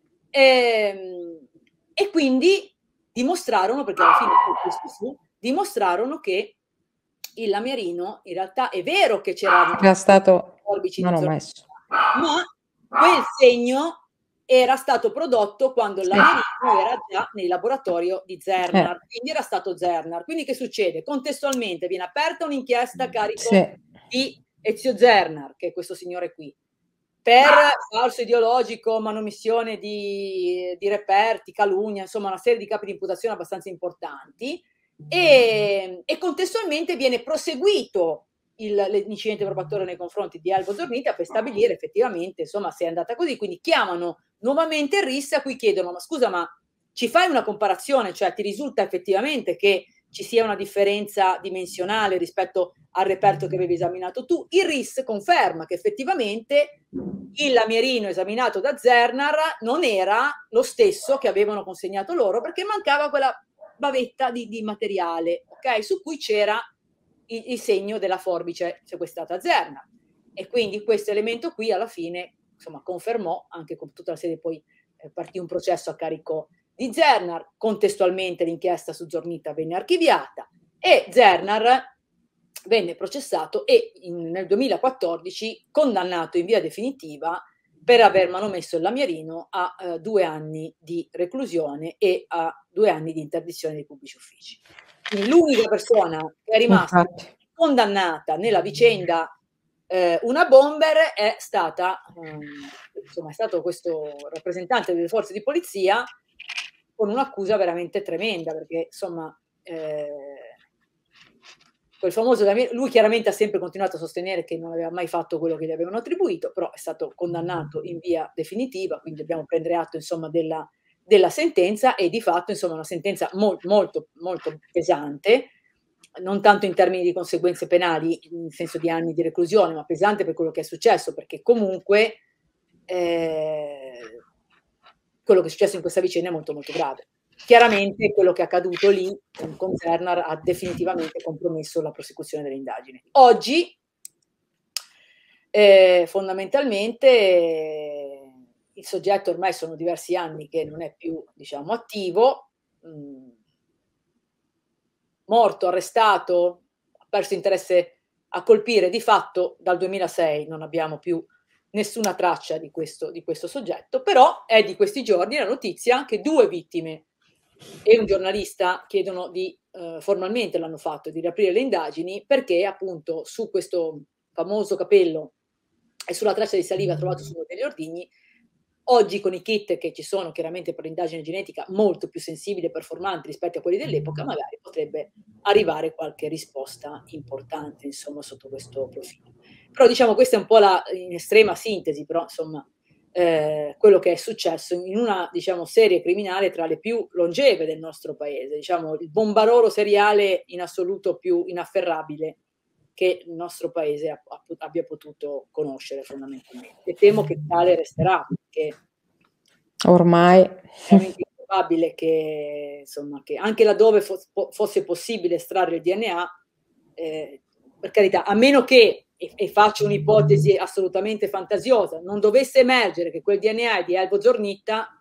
e quindi dimostrarono, perché alla fine dimostrarono che il lamierino in realtà è vero che c'era stato forbici di manomesso, ma quel segno era stato prodotto quando il lamierino era già nel laboratorio di Zernar, quindi era stato Zernar. Quindi che succede? Contestualmente viene aperta un'inchiesta a carico di Ezio Zernar, che è questo signore qui, per falso ideologico, manomissione di reperti, calunnia, insomma una serie di capi di imputazione abbastanza importanti, e contestualmente viene proseguito l'incidente probatorio nei confronti di Albo Zornita per stabilire effettivamente, insomma, se è andata così. Quindi chiamano nuovamente il RIS, a cui chiedono: ma scusa, ma ci fai una comparazione? Cioè, ti risulta effettivamente che ci sia una differenza dimensionale rispetto al reperto che avevi esaminato tu? Il RIS conferma che effettivamente il lamierino esaminato da Zernar non era lo stesso che avevano consegnato loro, perché mancava quella bavetta di materiale, ok? Su cui c'era il segno della forbice sequestrata a Zernar. E quindi questo elemento qui alla fine, insomma, confermò, anche con tutta la serie, poi partì un processo a carico di Zernar, contestualmente l'inchiesta su Zornita venne archiviata e Zernar venne processato e nel 2014 condannato in via definitiva per aver manomesso il lamierino a 2 anni di reclusione e a 2 anni di interdizione dei pubblici uffici. Quindi l'unica persona che è rimasta condannata nella vicenda una bomber è stata, insomma, è stato questo rappresentante delle forze di polizia con un'accusa veramente tremenda, perché insomma quel famoso lui chiaramente ha sempre continuato a sostenere che non aveva mai fatto quello che gli avevano attribuito, però è stato condannato in via definitiva, quindi dobbiamo prendere atto, insomma, della sentenza, e di fatto, insomma, una sentenza molto pesante, non tanto in termini di conseguenze penali, in senso di anni di reclusione, ma pesante per quello che è successo, perché comunque quello che è successo in questa vicenda è molto grave. Chiaramente quello che è accaduto lì con Zernar ha definitivamente compromesso la prosecuzione delle indagini. Oggi fondamentalmente il soggetto ormai sono diversi anni che non è più, diciamo, attivo, morto, arrestato, ha perso interesse a colpire. Di fatto dal 2006 non abbiamo più nessuna traccia di questo soggetto, però è di questi giorni la notizia che 2 vittime e un giornalista chiedono formalmente l'hanno fatto, di riaprire le indagini, perché appunto su questo famoso capello e sulla traccia di saliva trovato su uno degli ordigni, oggi con i kit che ci sono chiaramente per l'indagine genetica molto più sensibili e performanti rispetto a quelli dell'epoca, magari potrebbe arrivare qualche risposta importante, insomma, sotto questo profilo. Però diciamo questa è un po' in estrema sintesi, però insomma quello che è successo in una, diciamo, serie criminale tra le più longeve del nostro paese, diciamo il bombarolo seriale in assoluto più inafferrabile che il nostro paese abbia potuto conoscere fondamentalmente. E temo che tale resterà, perché ormai è veramente improbabile che, insomma, che anche laddove fosse possibile estrarre il DNA, per carità, a meno che, e faccio un'ipotesi assolutamente fantasiosa, non dovesse emergere che quel DNA è di Elvo Zornitta,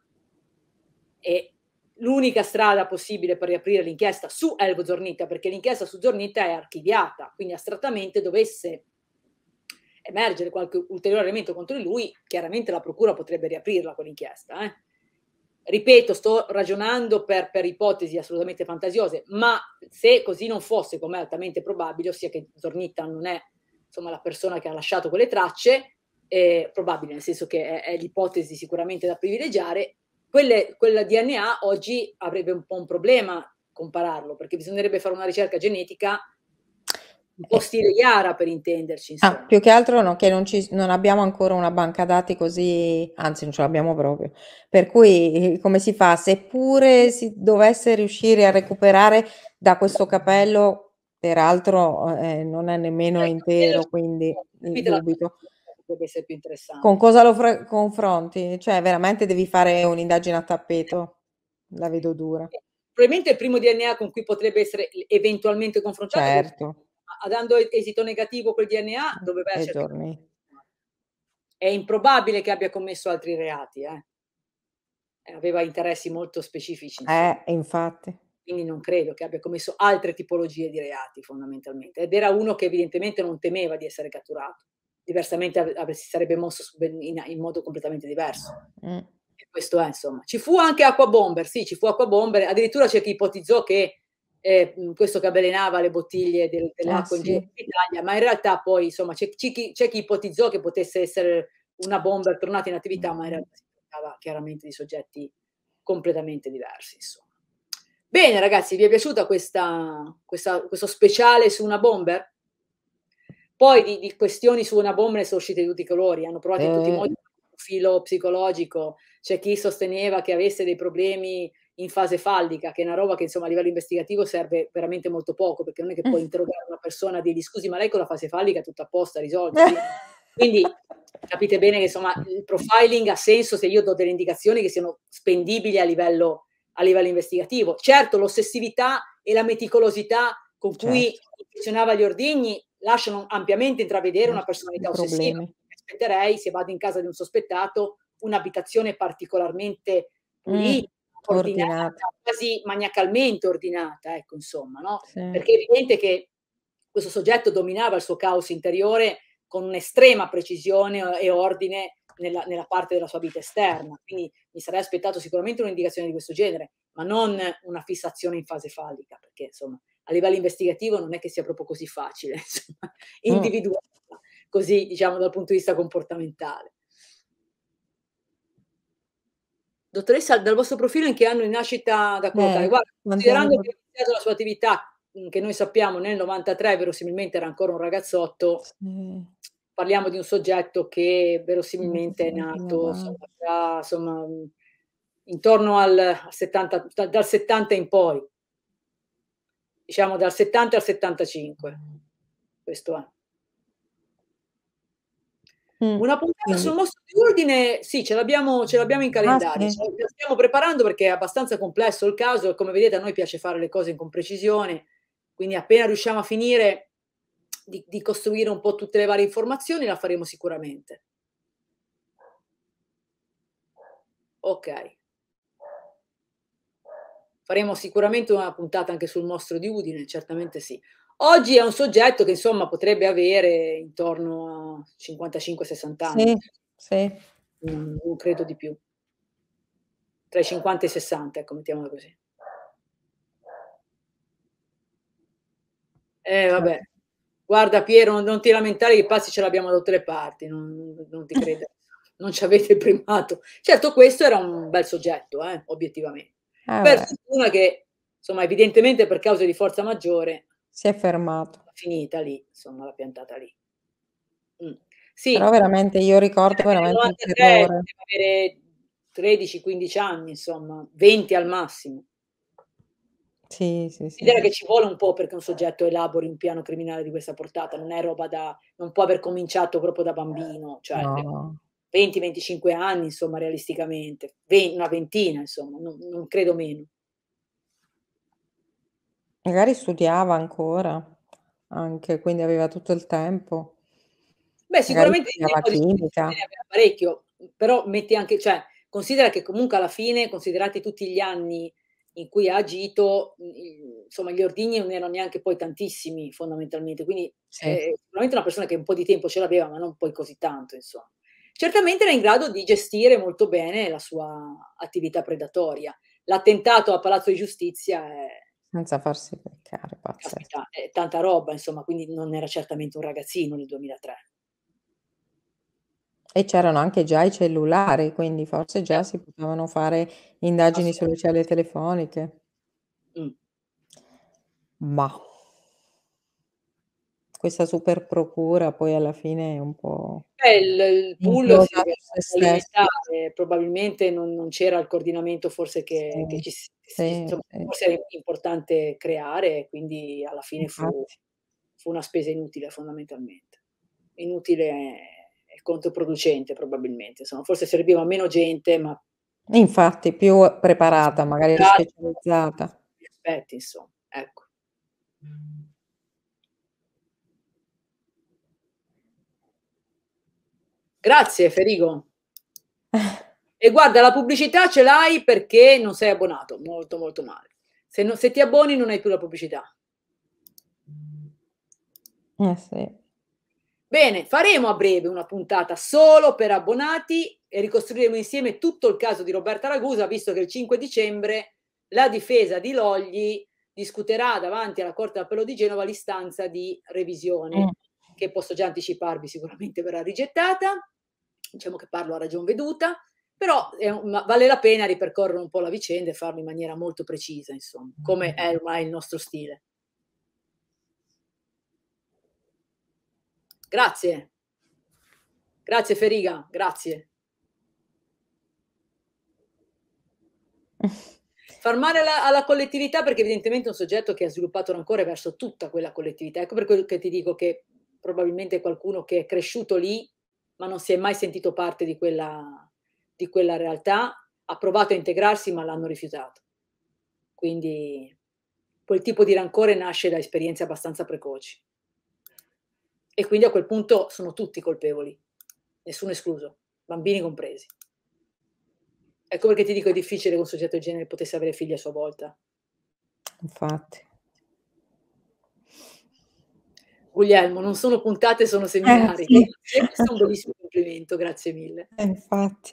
e l'unica strada possibile per riaprire l'inchiesta su Elvo Zornitta, perché l'inchiesta su Zornitta è archiviata, quindi astrattamente dovesse emergere qualche ulteriore elemento contro di lui, chiaramente la procura potrebbe riaprirla quell'inchiesta. Ripeto, sto ragionando per ipotesi assolutamente fantasiose, ma se così non fosse, come è altamente probabile, ossia che Zornitta non è, insomma, la persona che ha lasciato quelle tracce, probabile, nel senso che è l'ipotesi sicuramente da privilegiare, quella DNA oggi avrebbe un po' un problema compararlo, perché bisognerebbe fare una ricerca genetica un po' stile Iara, per intenderci, insomma. Più che altro no, che non abbiamo ancora una banca dati così, anzi non ce l'abbiamo proprio. Per cui come si fa? Seppure si dovesse riuscire a recuperare da questo capello, peraltro non è nemmeno intero, quindi dubito. Potrebbe essere più interessante. Con cosa lo confronti? Cioè, veramente devi fare un'indagine a tappeto. La vedo dura. Probabilmente il primo DNA con cui potrebbe essere eventualmente confrontato, Certo. dando esito negativo quel DNA, doveva E essere giorni. È improbabile che abbia commesso altri reati, aveva interessi molto specifici, insomma. Infatti. Quindi non credo che abbia commesso altre tipologie di reati, fondamentalmente. Ed era uno che evidentemente non temeva di essere catturato. Diversamente si sarebbe mosso in modo completamente diverso. E questo è, insomma. Ci fu anche Acquabomber, sì, ci fu Acquabomber. Addirittura c'è chi ipotizzò che questo che avvelenava le bottiglie dell'acqua in giro Sì. in Italia, ma in realtà poi, insomma, c'è chi ipotizzò che potesse essere una bomber tornata in attività, ma in realtà si trattava chiaramente di soggetti completamente diversi, insomma. Bene ragazzi, vi è piaciuta questo speciale su una bomber? Poi di questioni su una bomber ne sono uscite di tutti i colori, hanno provato in tutti i modi un profilo psicologico, c'è chi sosteneva che avesse dei problemi in fase fallica, che è una roba che insomma a livello investigativo serve veramente molto poco, perché non è che puoi interrogare una persona e dirgli scusi ma lei con la fase fallica è tutto a posto, risolto. Quindi capite bene che insomma il profiling ha senso se io do delle indicazioni che siano spendibili a livello investigativo. Certo, l'ossessività e la meticolosità con cui infezionava gli ordigni lasciano ampiamente intravedere una personalità ossessiva. Aspetterei, se vado in casa di un sospettato, un'abitazione particolarmente pulita, ordinata, quasi maniacalmente ordinata, ecco, insomma, no? Perché è evidente che questo soggetto dominava il suo caos interiore con un'estrema precisione e ordine nella parte della sua vita esterna. Quindi mi sarei aspettato sicuramente un'indicazione di questo genere, ma non una fissazione in fase fallica, perché insomma a livello investigativo non è che sia proprio così facile insomma, individuarla così, diciamo, dal punto di vista comportamentale. Dottoressa, dal vostro profilo in che anno di nascita da collocare? Guarda, considerando che ha iniziato la sua attività, che noi sappiamo nel 93, verosimilmente era ancora un ragazzotto, parliamo di un soggetto che verosimilmente è nato insomma, intorno al 70, dal 70 in poi. Diciamo dal 70 al 75. Questo è. Una puntata sul mostro di Udine, sì, ce l'abbiamo in calendario. La stiamo preparando perché è abbastanza complesso il caso e come vedete a noi piace fare le cose con precisione, quindi appena riusciamo a finire di costruire un po' tutte le varie informazioni la faremo sicuramente. Ok. Faremo sicuramente una puntata anche sul mostro di Udine, certamente sì. Oggi è un soggetto che insomma potrebbe avere intorno a 55-60 anni. Sì. Non credo di più. Tra i 50 e i 60, ecco, mettiamola così. Vabbè. Guarda Piero, non ti lamentare che i pazzi ce l'abbiamo da tutte le parti, non ti credere. Non c'avete il primato. Certo questo era un bel soggetto, obiettivamente. Per fortuna che, insomma, evidentemente per cause di forza maggiore si è fermato. Finita lì, insomma, l'ha piantata lì. Però Sì. veramente io ricordo veramente il terrore. Poteva avere 13-15 anni, insomma, 20 al massimo. Sì. Considera che ci vuole un po' perché un soggetto elabori un piano criminale di questa portata, non è roba non può aver cominciato proprio da bambino, cioè No. 20-25 anni, insomma, realisticamente, una ventina, insomma, non credo meno. Magari studiava ancora. anche, quindi aveva tutto il tempo. Beh, Magari sicuramente di studiava tempo a disposizione chimica. ne aveva parecchio, però metti anche cioè, considera che comunque alla fine, considerati tutti gli anni in cui ha agito, insomma gli ordigni non erano neanche poi tantissimi fondamentalmente, quindi Sì, sicuramente una persona che un po' di tempo ce l'aveva, ma non poi così tanto insomma. Certamente era in grado di gestire molto bene la sua attività predatoria. L'attentato a Palazzo di Giustizia è senza farsi beccare, pazzesco. caspita, è tanta roba insomma, quindi non era certamente un ragazzino nel 2003. E c'erano anche già i cellulari, quindi forse già Certo, si potevano fare indagini sulle assolutamente celle sì. telefoniche. Mh. Mah, questa super procura poi alla fine è un po' Il pool si implosa deve su se stessa. limitare, probabilmente non c'era il coordinamento forse che Sì, ci s sì, insomma, sì, forse era importante creare e quindi alla fine infatti. fu una spesa inutile fondamentalmente. Inutile e controproducente probabilmente, insomma, forse serviva meno gente, ma Infatti, più preparata, magari specializzata. aspetti insomma, ecco. Grazie Ferigo. E guarda, la pubblicità ce l'hai perché non sei abbonato, molto, molto male. Se ti abboni non hai più la pubblicità. Eh sì. Bene, faremo a breve una puntata solo per abbonati e ricostruiremo insieme tutto il caso di Roberta Ragusa, visto che il 5 dicembre la difesa di Logli discuterà davanti alla Corte d'Appello di Genova l'istanza di Mh. revisione, che posso già anticiparvi sicuramente verrà rigettata. Diciamo che parlo a ragion veduta, però ma vale la pena ripercorrere un po' la vicenda e farlo in maniera molto precisa, insomma, come è ormai il nostro stile. Grazie. Grazie Feriga, grazie. Far male alla collettività perché evidentemente è un soggetto che ha sviluppato rancore verso tutta quella collettività. Ecco per quello che ti dico che probabilmente è qualcuno che è cresciuto lì, ma non si è mai sentito parte di quella realtà, ha provato a integrarsi ma l'hanno rifiutato. Quindi quel tipo di rancore nasce da esperienze abbastanza precoci. E quindi a quel punto sono tutti colpevoli, nessuno escluso, bambini compresi. Ecco perché ti dico è difficile che un soggetto del genere potesse avere figli a sua volta. Infatti. Guglielmo, non sono puntate, sono seminari. Sì. Grazie, questo è un bellissimo complimento, grazie mille. Infatti.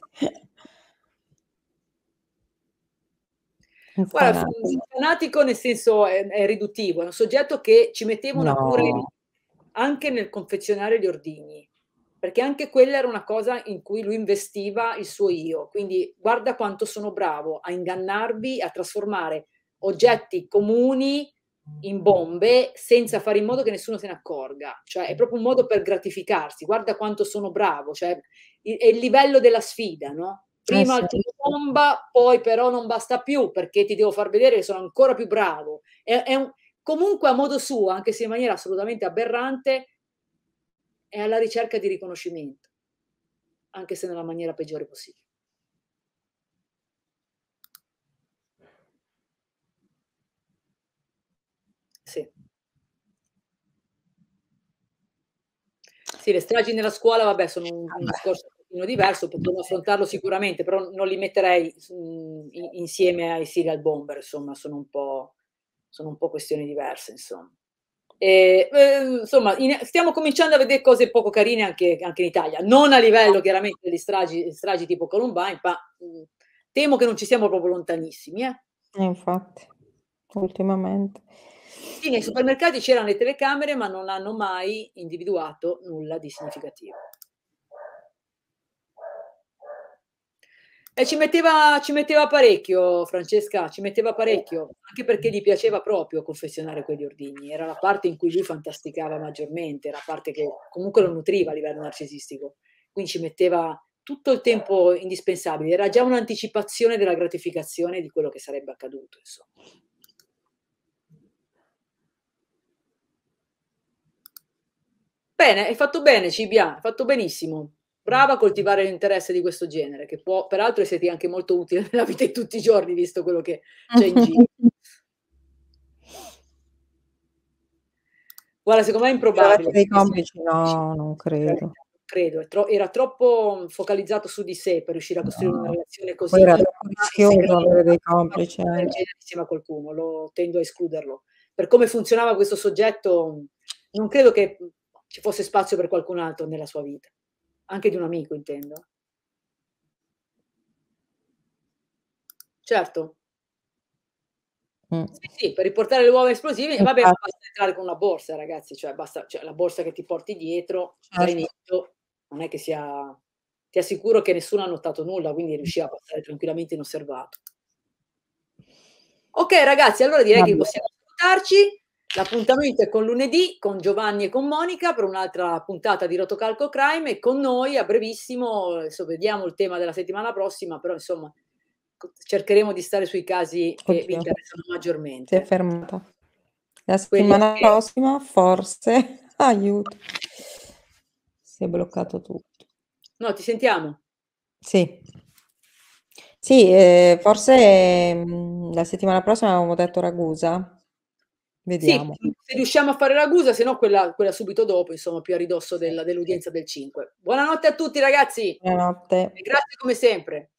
Un Guarda, fanatico. fanatico nel senso è riduttivo, è un soggetto che ci metteva una cura No. anche nel confezionare gli ordigni, perché anche quella era una cosa in cui lui investiva il suo io. Quindi guarda quanto sono bravo a ingannarvi, a trasformare oggetti comuni in bombe senza fare in modo che nessuno se ne accorga. Cioè è proprio un modo per gratificarsi. Guarda quanto sono bravo, cioè è il livello della sfida, no? Eh Prima sì. il tuo bomba, poi però non basta più perché ti devo far vedere che sono ancora più bravo. È un comunque a modo suo, anche se in maniera assolutamente aberrante, è alla ricerca di riconoscimento, anche se nella maniera peggiore possibile. Sì. Sì, le stragi nella scuola, vabbè, sono un Vabbè. discorso un pochino diverso, potremmo affrontarlo sicuramente, però non li metterei insieme ai serial bomber, insomma, sono un po' questioni diverse, insomma. Insomma, stiamo cominciando a vedere cose poco carine anche in Italia, non a livello chiaramente delle stragi tipo Columbine, ma temo che non ci siamo proprio lontanissimi, eh. Infatti, ultimamente. Sì, nei supermercati c'erano le telecamere, ma non hanno mai individuato nulla di significativo. E ci metteva parecchio Francesca, ci metteva parecchio, anche perché gli piaceva proprio confezionare quegli ordigni. Era la parte in cui lui fantasticava maggiormente, era la parte che comunque lo nutriva a livello narcisistico. Quindi ci metteva tutto il tempo indispensabile, era già un'anticipazione della gratificazione di quello che sarebbe accaduto, insomma. Bene, hai fatto bene Cibia, hai fatto benissimo. Brava a coltivare l'interesse di questo genere, che può peraltro esserti anche molto utile nella vita di tutti i giorni, visto quello che c'è in giro. Guarda, secondo me è Trovate improbabile. dei complici? No, non credo. Credo, era troppo focalizzato su di sé per riuscire a costruire una No. relazione Poi così era intima troppo e rischioso segreta, avere dei una complici cosa del anche. genere insieme a qualcuno, lo tendo a escluderlo. Per come funzionava questo soggetto, non credo che, ci fosse spazio per qualcun altro nella sua vita, anche di un amico intendo. Certo. Mh. Sì, sì, per riportare le uova esplosive e vabbè, ma Infatti, basta entrare con una borsa ragazzi, cioè basta cioè la borsa che ti porti dietro, certo. zainetto, non è che sia ti assicuro che nessuno ha notato nulla, quindi riusciva a passare tranquillamente inosservato. Okay ragazzi, allora direi Va che bene. possiamo salutarci. L'appuntamento è con lunedì, con Giovanni e con Monica per un'altra puntata di Rotocalco Crime e con noi a brevissimo, adesso vediamo il tema della settimana prossima, però insomma cercheremo di stare sui casi che vi Oddio, interessano si è maggiormente. fermata. La Quelli settimana che prossima forse aiuto. Si è bloccato tutto. no, ti sentiamo. Sì. Sì, forse, la settimana prossima avevamo detto Ragusa. Sì, Vediamo. se riusciamo a fare Ragusa, se no quella subito dopo, insomma, più a ridosso Sì. dell'udienza del 5. Buonanotte a tutti ragazzi Buonanotte. e grazie come sempre.